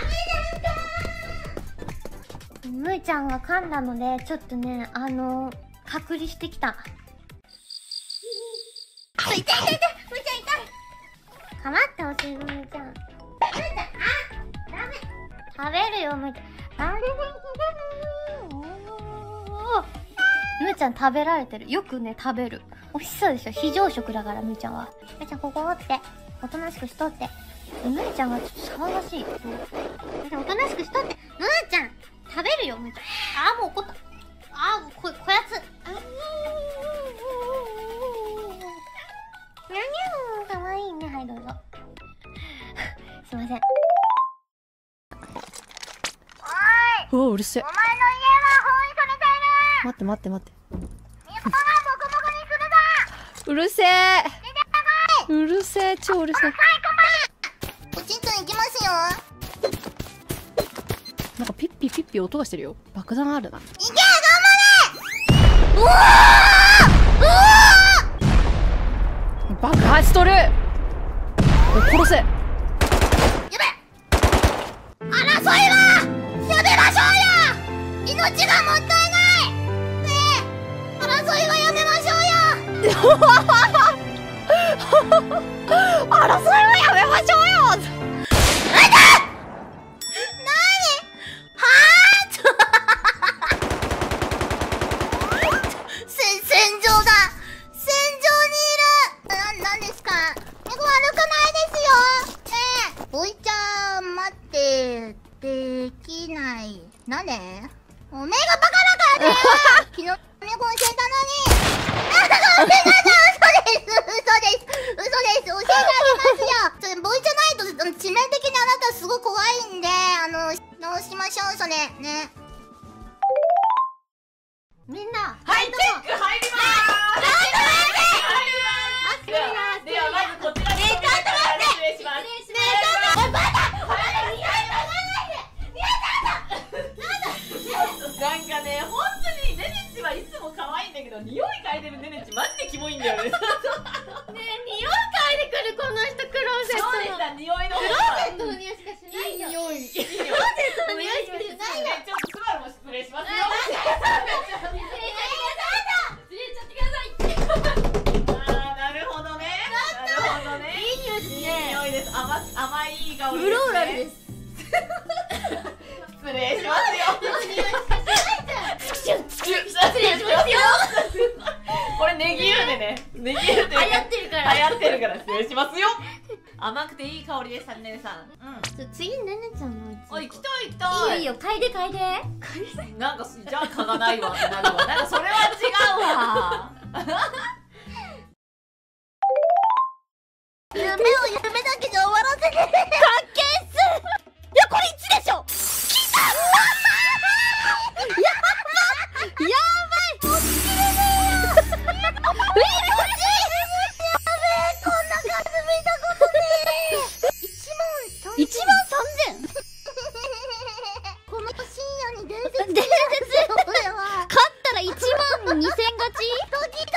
メだ。むーちゃんが噛んだので、ちょっとね、隔離してきた。痛い痛い痛い、むーちゃん痛い。かまってほしいの、むーちゃん。むーちゃん、ダメ。食べるよ、むーちゃん。むーちゃん食べられてる。よくね、食べる。美味しそうでしょ。非常食だから、むーちゃんは。むーちゃん、ここおって。おとなしくしとって。むーちゃんがちょっと騒がしい。むーちゃん、おとなしくしとって。むーちゃん、食べるよ、むーちゃん。あー、もう怒った。あー、こやつ。にゃにゃー、かわいいね。はい、どうぞ。すいません。 うわ、うるせえ。 お前の家は包囲されている。 待って待って待って。 日本がボコボコにするぞ。 うるせえ。うるせえ、超うるせえ。 おちんちん行きますよ。 なんかピッピピッピ音がしてるよ。爆弾あるな。 いけ、頑張れ。うわー、 爆発しとる。お、殺せ。 やべ。争いはやめましょうよ。命がもったいないねえ、争いはやめましょうよ。 争いはやめましょうよ。 なにはー戦場だ。戦場にいる。なんですか。悪くないですよ。ねえ、おいちゃん、待って、できない。なんでおめえがバカだからね。昨日、猫教えたのに。なんかごめんなさい、嘘です。教えてあげますよ。それ、ボイじゃないと、致命的にあなたすごく怖いんで、直しましょう、それ。ね。みんな、 はい、チェック入りまーす。では、まずこちらに。失礼します。なんかね、ほんとにネネチはいつも可愛いんだけど、匂い嗅いでるネネチマジでキモいんだよね。ねえ、 匂い嗅いでくるこの人、クローゼットの。 そうでした、匂いの方クローゼットの匂いしかしないよ。 いい匂い。 クローゼットの匂いしかしないよ。 ちょっとスバルも失礼しますよ。なるほどね。いい匂いですね。いい匂いです。甘いいい香りですね。 フローラルです。 失礼しますよ。失礼しますよ。これネギ湯でね。ネギ湯で流行ってるから失礼しますよ。甘くていい香りでしたね、ねねさん。 次ねねちゃんのうち。 あ、行きたい行きたい。 いいよ、嗅いで。 なんかじゃあ嗅がないわってなるわ。なんかそれは違うわ。 夢を夢だけで終わらせて。かっけーっす。いや、これ1でしょ。来た。やばい。落ちきれねえよ。やべえ、こんな数見たことねえ。13000。この深夜に伝説よ、これは。 勝ったら12000勝ち。 ドキドキは。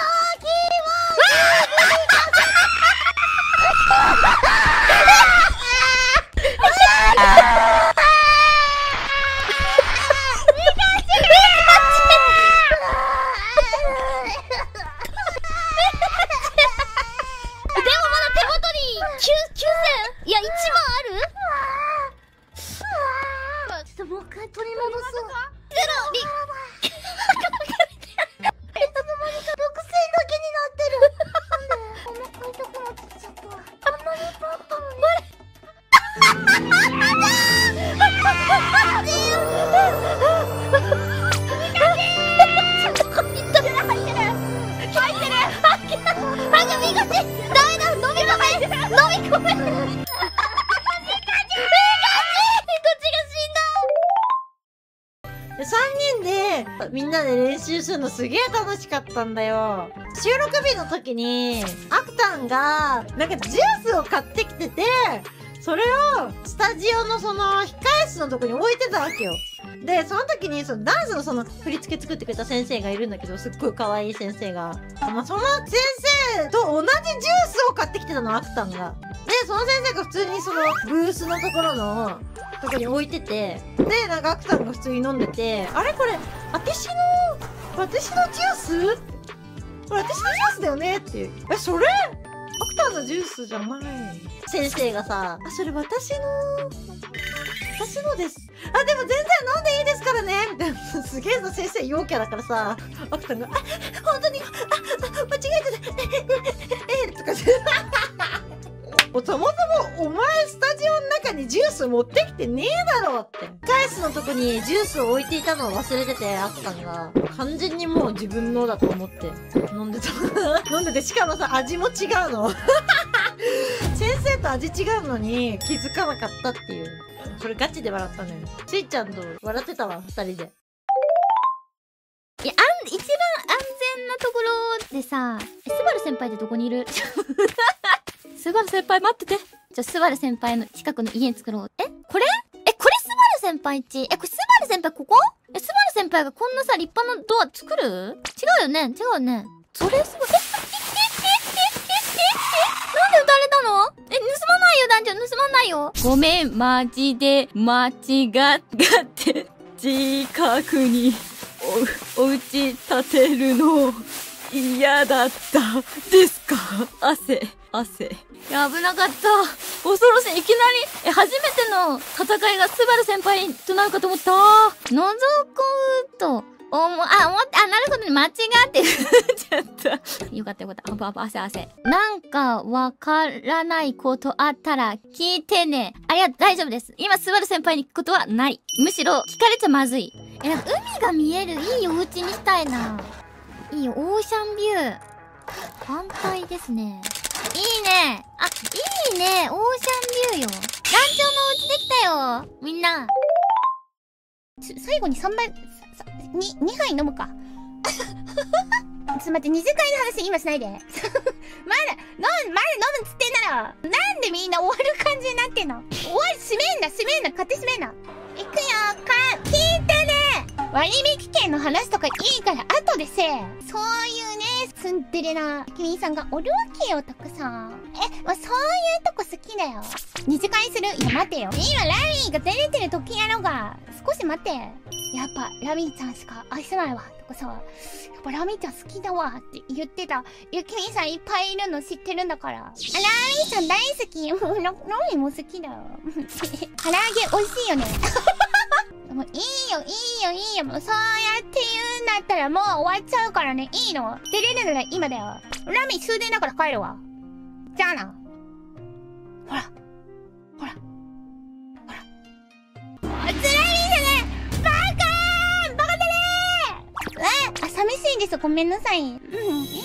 いや、1万ある？ ちょっともう一回取り戻そう。ゼロリ。いつの間にか6000だけになってる。なんでお腹痛くなってきちゃった。あんなにいっぱいあったのに。入ってる。 みんなで練習するのすげえ楽しかったんだよ。収録日の時に、アクタンが、なんかジュースを買ってきてて、それをスタジオのその控え室のとこに置いてたわけよ。で、その時にそのダンスのその振り付け作ってくれた先生がいるんだけど、すっごい可愛い先生が。まあ、その先生と同じジュースを買ってきてたの、アクタンが。で、その先生が普通にそのブースのところのとこに置いてて、で、なんかアクタンが普通に飲んでて、あれこれ、私のジュースこれ私のジュースだよねっていう。え、それアクタンのジュースじゃない。先生がさ、あ、それ私のです。あ、でも全然飲んでいいですからねみたいな。すげえさ、先生陽キャだからさ、アクタンが、あ、本当に、間違えてた、とかそもそもお前スタジオの中にジュース持ってきてねえだろって。控室のとこにジュースを置いていたのを忘れてて、アクタンが。完全にもう自分のだと思って飲んでた。飲んでて、しかもさ、味も違うの。先生と味違うのに気づかなかったっていう。それガチで笑ったのよ。スイちゃんと笑ってたわ、二人で。 いや、一番安全なところでさ、スバル先輩ってどこにいる？スバル先輩待ってて。じゃあスバル先輩の近くの家に作ろう。これこれスバル先輩家？これスバル先輩ここ？スバル先輩がこんなさ、立派なドア作る？違うよね？違うよね？それすごい。なんで撃たれたの？盗まないよ、団長、盗まないよ。ごめん、マジで、間違って近くにお家建てるの嫌だったですか？汗。いや、危なかった。恐ろしい。いきなり、初めての戦いがスバル先輩となるかと思った。覗こうと。なるほどね。間違って撃っちゃった。よかったよかった。汗。なんかわからないことあったら聞いてね。大丈夫です。今スバル先輩に聞くことはない。むしろ聞かれちゃまずい。なんか海が見えるいいお家にしたいな。いいよ、オーシャンビュー。反対ですね。いいね。いいね。オーシャンビューよ。団長のお家できたよ。みんな。最後に3杯、2杯飲むか。ちょっと待って、二次会の話今しないで。まだ飲むっつってんなら、なんでみんな終わる感じになってんの？閉めんな、勝手閉めんな。行くよ、聞いてね。割引券の話とかいいから後でせえ。そういうね、ツンデレな駅員さんがおるわけよ、たくさん。そういうとこ好きだよ。二次会する？いや、待てよ。今、ラミーが出れてる時やろが。少し待って。やっぱ、ラミーちゃんしか愛せないわ。とかさ、やっぱラミーちゃん好きだわって言ってた駅員さんいっぱいいるの知ってるんだから。ラミーちゃん大好き。ラミーも好きだよ。唐揚げ美味しいよね。もういいよ。もうそうやって言うんだったらもう終わっちゃうからね。いいの？出れるなら今だよ。ラミー終電だから帰るわ。じゃあな。ほら。つらみじゃねえ！バカだね！寂しいです。ごめんなさい。いいよ。ちょ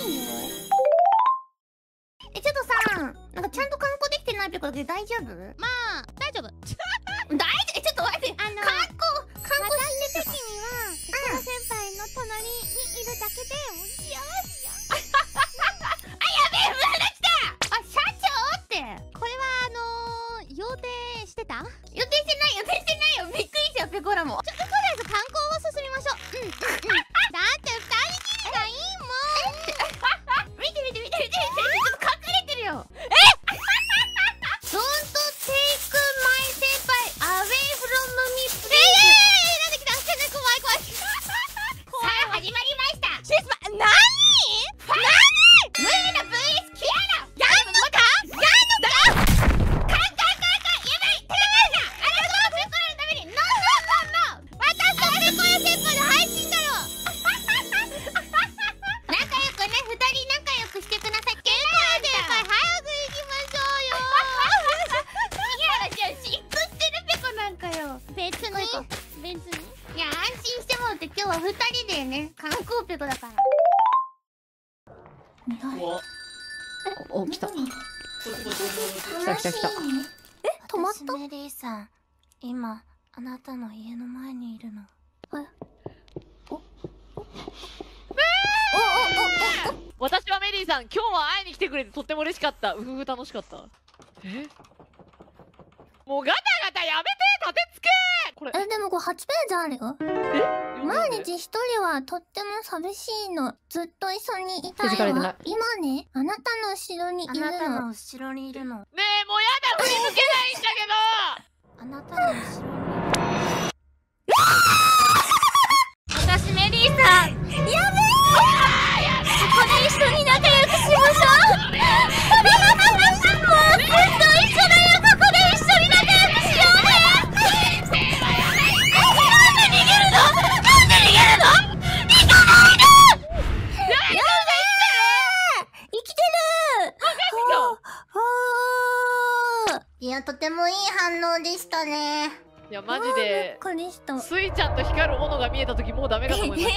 っとさ、なんかちゃんと観光できてないってことで大丈夫？ まあ、大丈夫。 ちょっと待って。観光してる時には、スバル先輩の隣にいるだけで、幸せよ。 やべえ、まだ来た！社長って。 これは予定してた？ 予定してないよ。びっくりしたよ、ペコラも。 とりあえず観光を進みましょう。だって二人きりがいいもん。 見て。ちょっと隠れてるよ。 Don't take my 先輩 away from me please。なんで来た？怖い。 さあ、始まりました。 何ムーの VS キアラ。 やんのかカンやばい、手がないじゃん。ペコラのために。ノー。 私とペコラ先輩の配信だろ。 仲良くね、二人仲良くしてください。 ペコラ先輩早く行きましょうよ。 キアラちゃん、しっくってるペコなんかよ。 別に。 いや、安心してもらって今日は二人でね、観光ペコだから。 来た。 止まったメリーさん、今、あなたの家の前にいるの。 私はメリーさん、今日は会いに来てくれてとっても嬉しかった。うふふ、楽しかった。もうガタガタやめて、立てつけこれ。 でもこれ8ページあるよ。毎日一人はとっても寂しいの。ずっと一緒にいたいわ。今ね、あなたの後ろにいるの。 あなたの後ろにいるの。 ねえ、もうやだ、振り向けないんだけど。 あなたの後ろに。私メリーさん。やべえ。ここで一緒に仲良くしましょう。もうずっと一緒だよ。ここで一緒に仲良くしようね。なんで逃げるの？なんで逃げるの？行かないで！やべえ！生きてる！ いや、とてもいい反応でしたね。 いや、マジで、スイちゃんと光る斧が見えた時もうダメだと思いました。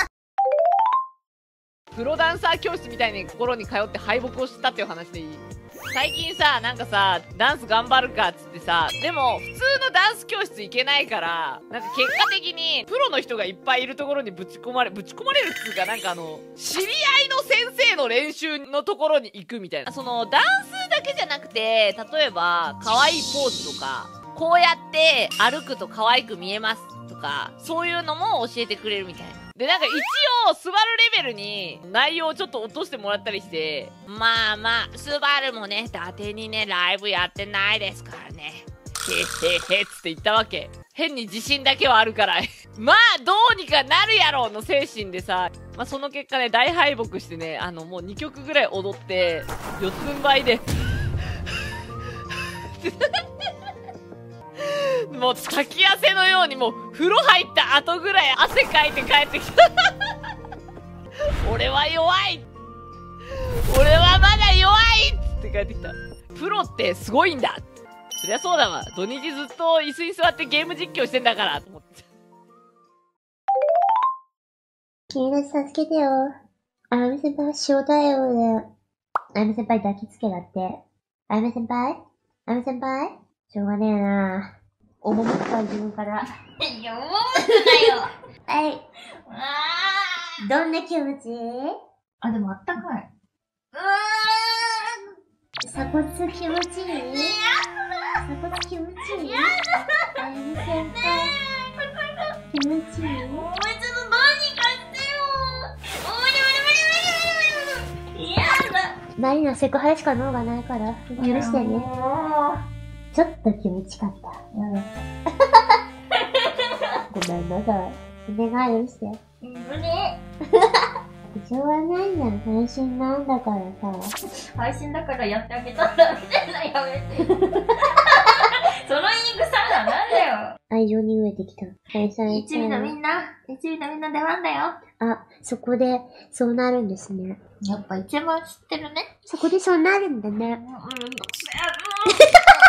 プロダンサー教室みたいに心に通って敗北をしたっていう話でいい？最近さ、なんかさ、ダンス頑張るかっつってさ、でも普通のダンス教室行けないから、なんか結果的にプロの人がいっぱいいるところにぶち込まれるっつうか、なんか知り合いの先生の練習のところに行くみたいな。そのダンスだけじゃなくて、例えば可愛いポーズとか、こうやって歩くと可愛く見えますとか、そういうのも教えてくれるみたいな。で、なんか一応、スバルレベルに内容をちょっと落としてもらったりして、まあまあ、スバルもね、伊達にね、ライブやってないですからね。へっつって言ったわけ。変に自信だけはあるから。まあ、どうにかなるやろの精神でさ、まあその結果ね、大敗北してね、もう2曲ぐらい踊って、四つん這いで、もう滝汗のようにもう風呂入った後ぐらい汗かいて帰ってきた。俺は弱い、俺はまだ弱いっつって帰ってきた。プロってすごいんだ。そりゃそうだわ、土日ずっと椅子に座ってゲーム実況してんだからと思って。 君たち助けてよ。あやめ先輩塩対応で。あやめ先輩抱きつけだって。あやめ先輩しょうがねえな。おもむった自分から。 いや、思うなよ。 はい。どんな気持ち？ あ、でもあったかい。 鎖骨気持ちいい？鎖骨気持ちいい？あやめ先輩。気持ちいい？ お前ちょっとどうにかしてよ。無理。やだ。 マリナセクハラしか脳がないから、許してね。ちょっと気持ちかった。ごめんなさい。お願い許して。しょうがないじゃん。配信なんだからさ。 配信だからやってあげたんだみたいな、やめて。その言い草はなんだよ。 愛情に飢えてきた。 一味のみんな出番だよ。 あ、そこで、そうなるんですね。 やっぱ一番知ってるね。 そこでそうなるんだね。 めんどくせ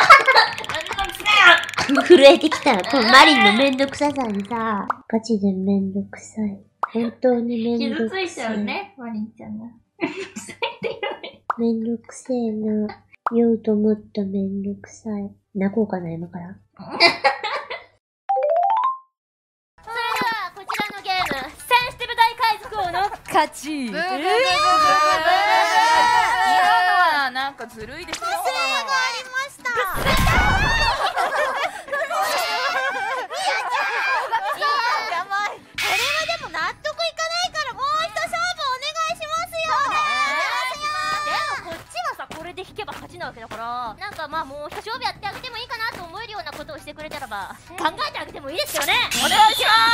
え。 震えてきた。このマリンのめんどくささにさ、ガチでめんどくさい。本当にめんどくさい。 傷ついちゃうね、マリンちゃんが。 めんどくせえな。酔うともっとめんどくさい。泣こうかな、今から。 それでは、こちらのゲーム、センシティブ大海賊王の勝ち。 今のはなんかずるいですよ。 不正がありました。引けば勝ちなわけだから、なんかまあもう勝負やってあげてもいいかなと思えるようなことをしてくれたらば考えてあげてもいいですよね。お願いします。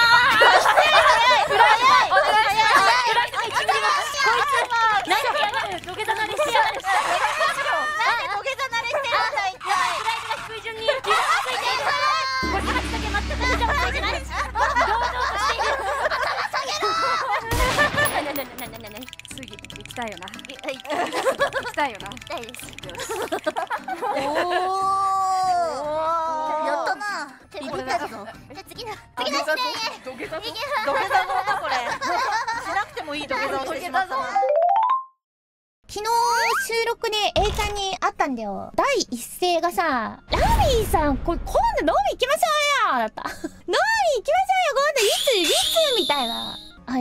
土下座慣れしてやがる。なんで土下座慣れしてるんだい。プライドが低い順に傷ついている。こっちだけ全く無茶をついてない。堂々としている。頭下げろ。次行きたいよな。行きたいよな。行きたいです。おお。やったな。ビビったぞ。じゃあ次だ。次だして。土下座のだこれ。しなくてもいい土下座をしてしまった。 昨日収録で A ちゃんに会ったんだよ。第一声がさ、ラミーさん、今度飲み行きましょうよだった。飲み行きましょうよ今度いつみたいな。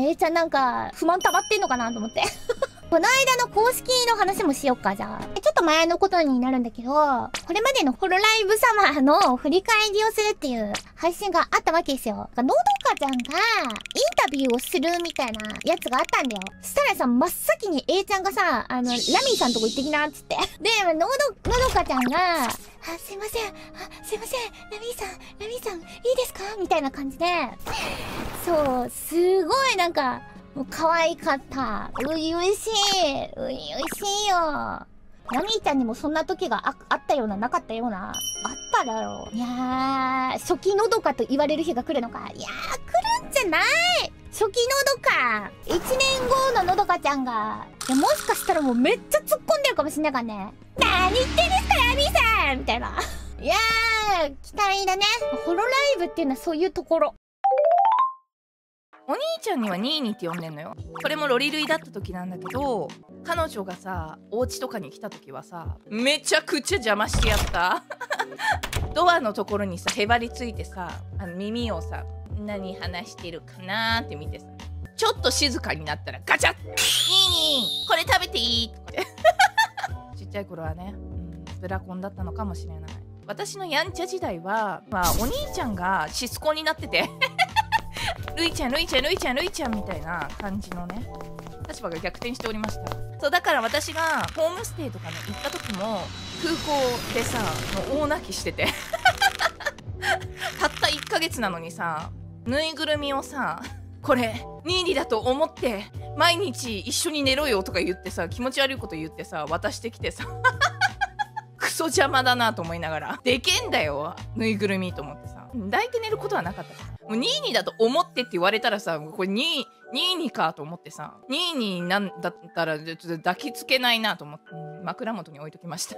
A ちゃんなんか不満溜まってんのかなと思って。この間の公式の話もしよっか、じゃあ。ちょっと前のことになるんだけど、これまでのホロライブサマーの振り返りをするっていう配信があったわけですよ。のどかちゃんがインタビューをするみたいなやつがあったんだよ。したらさ、真っ先に A ちゃんがさ、ラミーさんとこ行ってきなっつって。で、のどかちゃんが、すいません、ラミーさん、いいですかみたいな感じで、そう、すごいなんか、もう可愛かった。ういういしいよ。ラミーちゃんにもそんな時があったような、なかったような、あっただろう。いやー、初期のどかと言われる日が来るのか。いやー、来るんじゃない初期のどか。1年後ののどかちゃんが、いや、もしかしたらもうめっちゃ突っ込んでるかもしんないからね。何言ってんですか、ラミーさんみたいな。いやー、期待だね。ホロライブっていうのはそういうところ。 お兄ちゃんにはニーニーって呼んでんのよ。これもロリ類だった時なんだけど、彼女がさ、お家とかに来た時はさ、めちゃくちゃ邪魔してやった。ドアのところにさ、へばりついてさ、耳をさ、何話してるかなーって見てさ、ちょっと静かになったらガチャッ、ニーニーこれ食べていいってちっちゃい頃はね、ブラコンだったのかもしれない。私のやんちゃ時代は、お兄ちゃんがシスコンになっててルイちゃんみたいな感じのね、立場が逆転しておりました。そうだから私がホームステイとかに行った時も空港でさ、もう大泣きしててたった1ヶ月なのにさ、ぬいぐるみをさ、これニーニーだと思って毎日一緒に寝ろよとか言ってさ、気持ち悪いこと言ってさ、渡してきてさクソ邪魔だなと思いながら、でけんだよぬいぐるみと思ってさ、抱いて寝ることはなかった。もうニーニーだと思ってって言われたらさ、これニーニーかと思ってさ、ニーニーなんだったらちょっと抱きつけないなと思って、枕元に置いときました。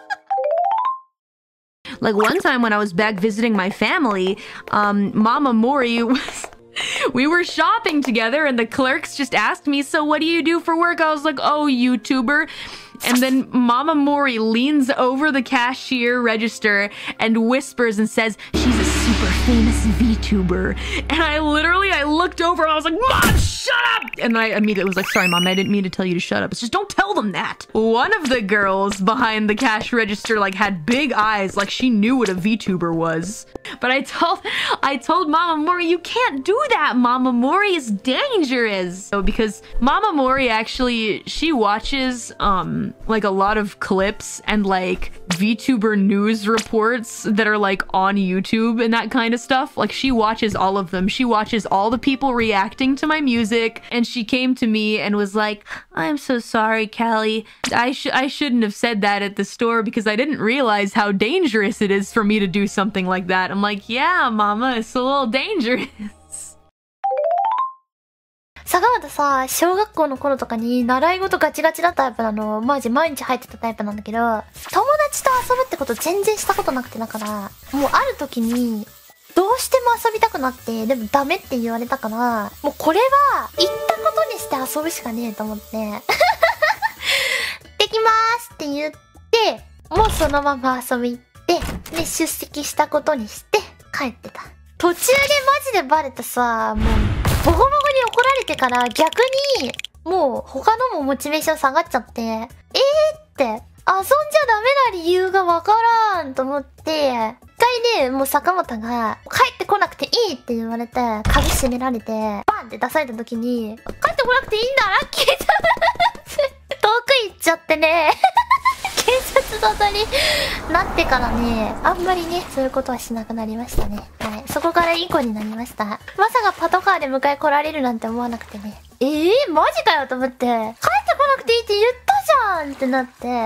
Like one time when I was back visiting my family, Mama Mori was we were shopping together and the clerks just asked me, so what do you do for work? I was like, oh, YouTuber. And then Mama Mori leans over the cashier register and whispers and says, she's a super famous VTuber. And I looked over and I was like, Mom, shut up! And I immediately was like, sorry, Mom, I didn't mean to tell you to shut up. It's just don't tell them that. One of the girls behind the cash register like had big eyes, like she knew what a VTuber was. But I told Mama Mori, you can't do that, Mama Mori is dangerous. So because Mama Mori actually, she watches, like a lot of clips and like VTuber news reports that are like on YouTube and that kind of stuff. Like she watches all of them. She watches all the people reacting to my music, and she came to me and was like, I'm so sorry, Callie. I shouldn't have said that at the store because I didn't realize how dangerous it is for me to do something like that. I'm like, yeah, Mama, it's a little dangerous. 坂本さ、小学校の頃とかに習い事ガチガチだったタイプなの。マジ毎日入ってたタイプなんだけど、友達と遊ぶってこと全然したことなくて、だから、もうある時に、どうしても遊びたくなって、でもダメって言われたから、もうこれは、行ったことにして遊ぶしかねえと思って、できますって言って、もうそのまま遊び行って、で、出席したことにして、帰ってた。途中でマジでバレてさ、もう、ボコボコに怒られてから逆に、もう他のもモチベーション下がっちゃって、って、遊んじゃダメな理由がわからんと思って、一回ね、もう坂本が帰ってこなくていいって言われて、鍵閉められて、バンって出された時に、帰ってこなくていいんだラッキーじゃん遠く行っちゃってね。警察沙汰になってからね、あんまりね、そういうことはしなくなりましたね。はい。そこからいい子になりました。まさかパトカーで迎え来られるなんて思わなくてね。マジかよと思って、帰ってこなくていいって言ったじゃんってなって、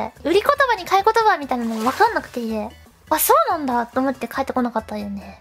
売り言葉に買い言葉みたいなの分かんなくて、あ、そうなんだと思って帰ってこなかったよね。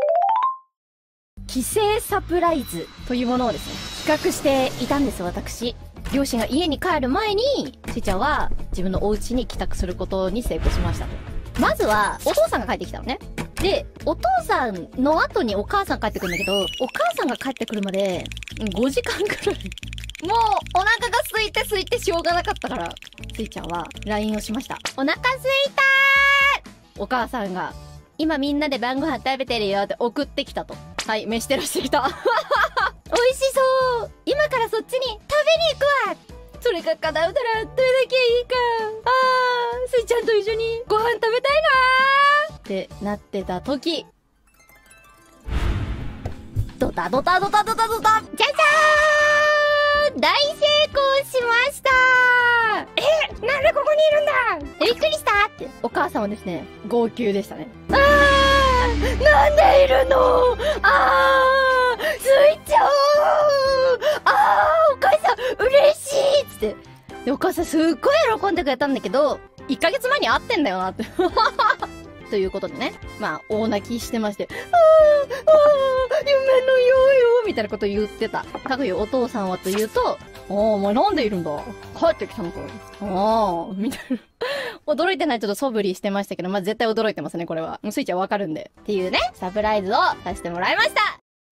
帰省サプライズというものをですね、企画していたんです、私。両親が家に帰る前に、しーちゃんは自分のお家に帰宅することに成功しましたと。まずは、お父さんが帰ってきたのね。で、お父さんの後にお母さん帰ってくるんだけど、お母さんが帰ってくるまで、5時間くらい。もう、お腹が空いてしょうがなかったから、しーちゃんは LINE をしました。お腹空いたー！お母さんが、今みんなで晩ご飯食べてるよって送ってきたと。はい、飯テロしてきた。 味しそう。今からそっちに食べに行くわ。それが叶うならどれだけいいか。スイちゃんと一緒にご飯食べたいなーってなってた時、ドタドタドタドタドタ、じゃじゃーん、大成功しましたー。なんでここにいるんだ、びっくりしたってお母さんはですね、号泣でしたね。なんでいるの、スイちゃん、お母さん嬉しいっつって。で、お母さんすっごい喜んでくれたんだけど、1ヶ月前に会ってんだよなって。ということでね、まあ、大泣きしてまして、夢のようよみたいなこと言ってた。かぐよお父さんはというと、お前なんでいるんだ、帰ってきたのか、みたいな。驚いてないちょっと素振りしてましたけど、まあ、絶対驚いてますね、これは。もうスイちゃんわかるんで。っていうね、サプライズをさせてもらいました。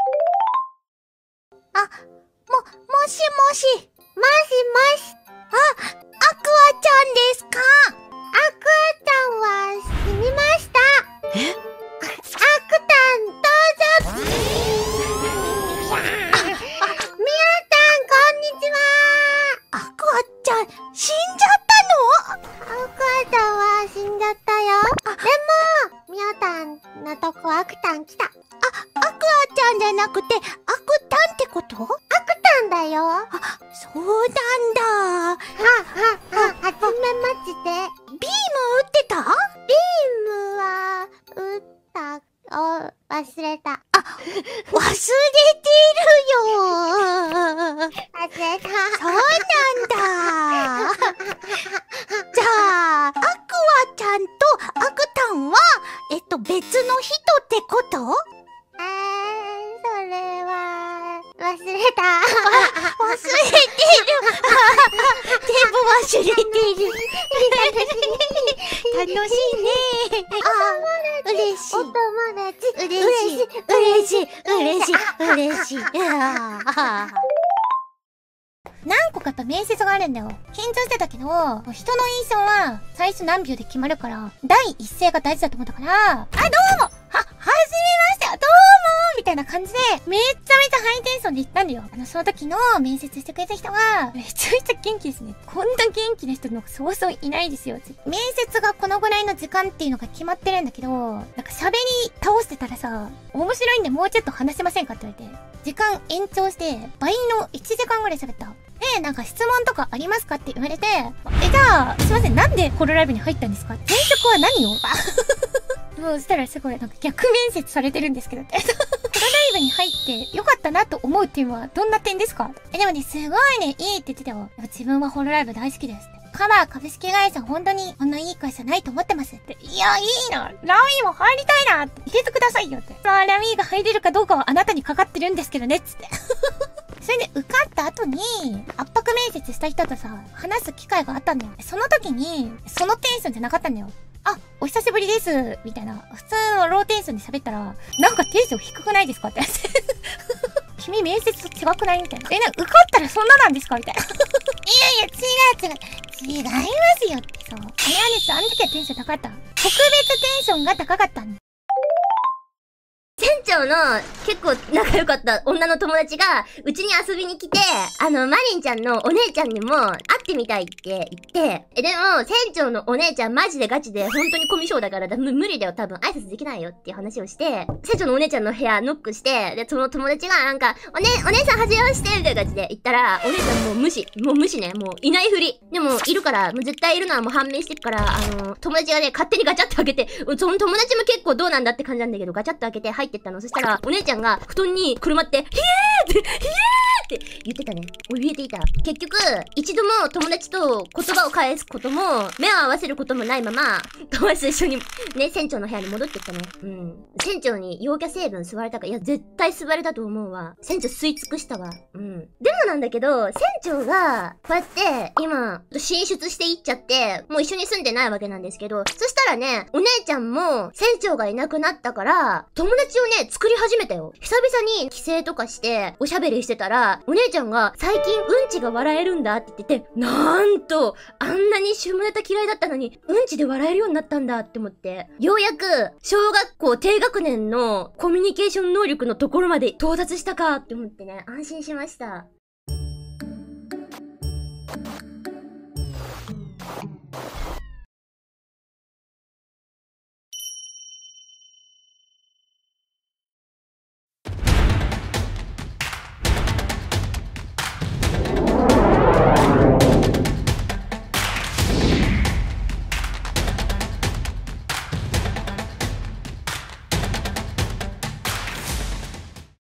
もしもし。もしもし。アクアちゃんですか？アクアちゃんは死にました。アクタン、どうぞ。みやたん、こんにちは。アクアちゃん、死んじゃったの？アクアちゃんは死んじゃったよ。でも、みやたんのとこアクタン来た。アクアちゃんじゃなくて、アクタンってこと？アクタンだよ。そうなんだ。はじめまして。ビーム撃ってた？ビームは、撃った、忘れた。忘れてるよ。忘れた。そうなんだ。じゃあ、アクアちゃんとアクタンは、別の人ってこと？それは、忘れた。忘れてる。全部忘れてる。楽しいね。嬉しい。お友達。嬉しい。 何個かやっぱ面接があるんだよ。緊張してたけど、人の印象は最初何秒で決まるから、第一声が大事だと思ったから、どうもはじめましてどうもみたいな感じで、めちゃめちゃハイテンションで言ったんだよ。その時の面接してくれた人が、めちゃめちゃ元気ですね。こんな元気な人のそうそういないですよ。面接がこのぐらいの時間っていうのが決まってるんだけど、なんか喋り倒してたらさ、面白いんでもうちょっと話せませんかって言われて、時間延長して倍の1時間ぐらい喋った。で、なんか質問とかありますかって言われて、じゃあ、すいません、なんでこのライブに入ったんですか？転職は何をもうそしたらすごいなんか逆面接されてるんですけどって。このライブに入って良かったなと思う点はどんな点ですか？でもね、すごいね、いいって言ってたよ。自分はホロライブ大好きですって。カラー株式会社本当にこんないい会社ないと思ってますって。いや、いいな。ラミーも入りたいなって。入れてくださいよって。さあ、ラミーが入れるかどうかはあなたにかかってるんですけどね、つって。それで受かった後に、圧迫面接した人とさ、話す機会があったんだよ。その時に、そのテンションじゃなかったんだよ。お久しぶりです、みたいな。普通のローテンションで喋ったら、なんかテンション低くないですかって言われて。君面接と違くないみたいな。受かったらそんななんですかみたいな。いや、違いますよってさ。あれはね、あの時はテンション高かった。特別テンションが高かったんだ。 船長の結構仲良かった女の友達がうちに遊びに来て、マリンちゃんのお姉ちゃんにも会ってみたいって言って、でも船長のお姉ちゃんマジでガチで本当にコミュ障だから無理だよ、多分挨拶できないよっていう話をして、船長のお姉ちゃんの部屋ノックして、で、その友達がなんか、お姉さんはじめましてみたいな感じで言ったら、お姉ちゃんもう無視ね、もういないふり。でもいるから、もう絶対いるのはもう判明してるから、友達がね、勝手にガチャッと開けて、その友達も結構どうなんだって感じなんだけど、ガチャッと開けて入ってったの。そしたら、お姉ちゃんが布団にくるまって、ヒエーって言ってたね。怯えていた。結局、一度も友達と言葉を返すことも、目を合わせることもないまま、友達と一緒に、ね、船長の部屋に戻ってったね。船長に陽キャ成分吸われたか、いや、絶対吸われたと思うわ。船長吸い尽くしたわ。でもなんだけど、船長が、こうやって、今、進出していっちゃって、もう一緒に住んでないわけなんですけど、そしたらね、お姉ちゃんも、船長がいなくなったから、友達をね、 作り始めたよ。久々に帰省とかしておしゃべりしてたら、お姉ちゃんが最近うんちが笑えるんだって言ってて、なんと、あんなに下ネタ嫌いだったのに、うんちで笑えるようになったんだって思って、ようやく小学校低学年のコミュニケーション能力のところまで到達したかって思ってね、安心しました。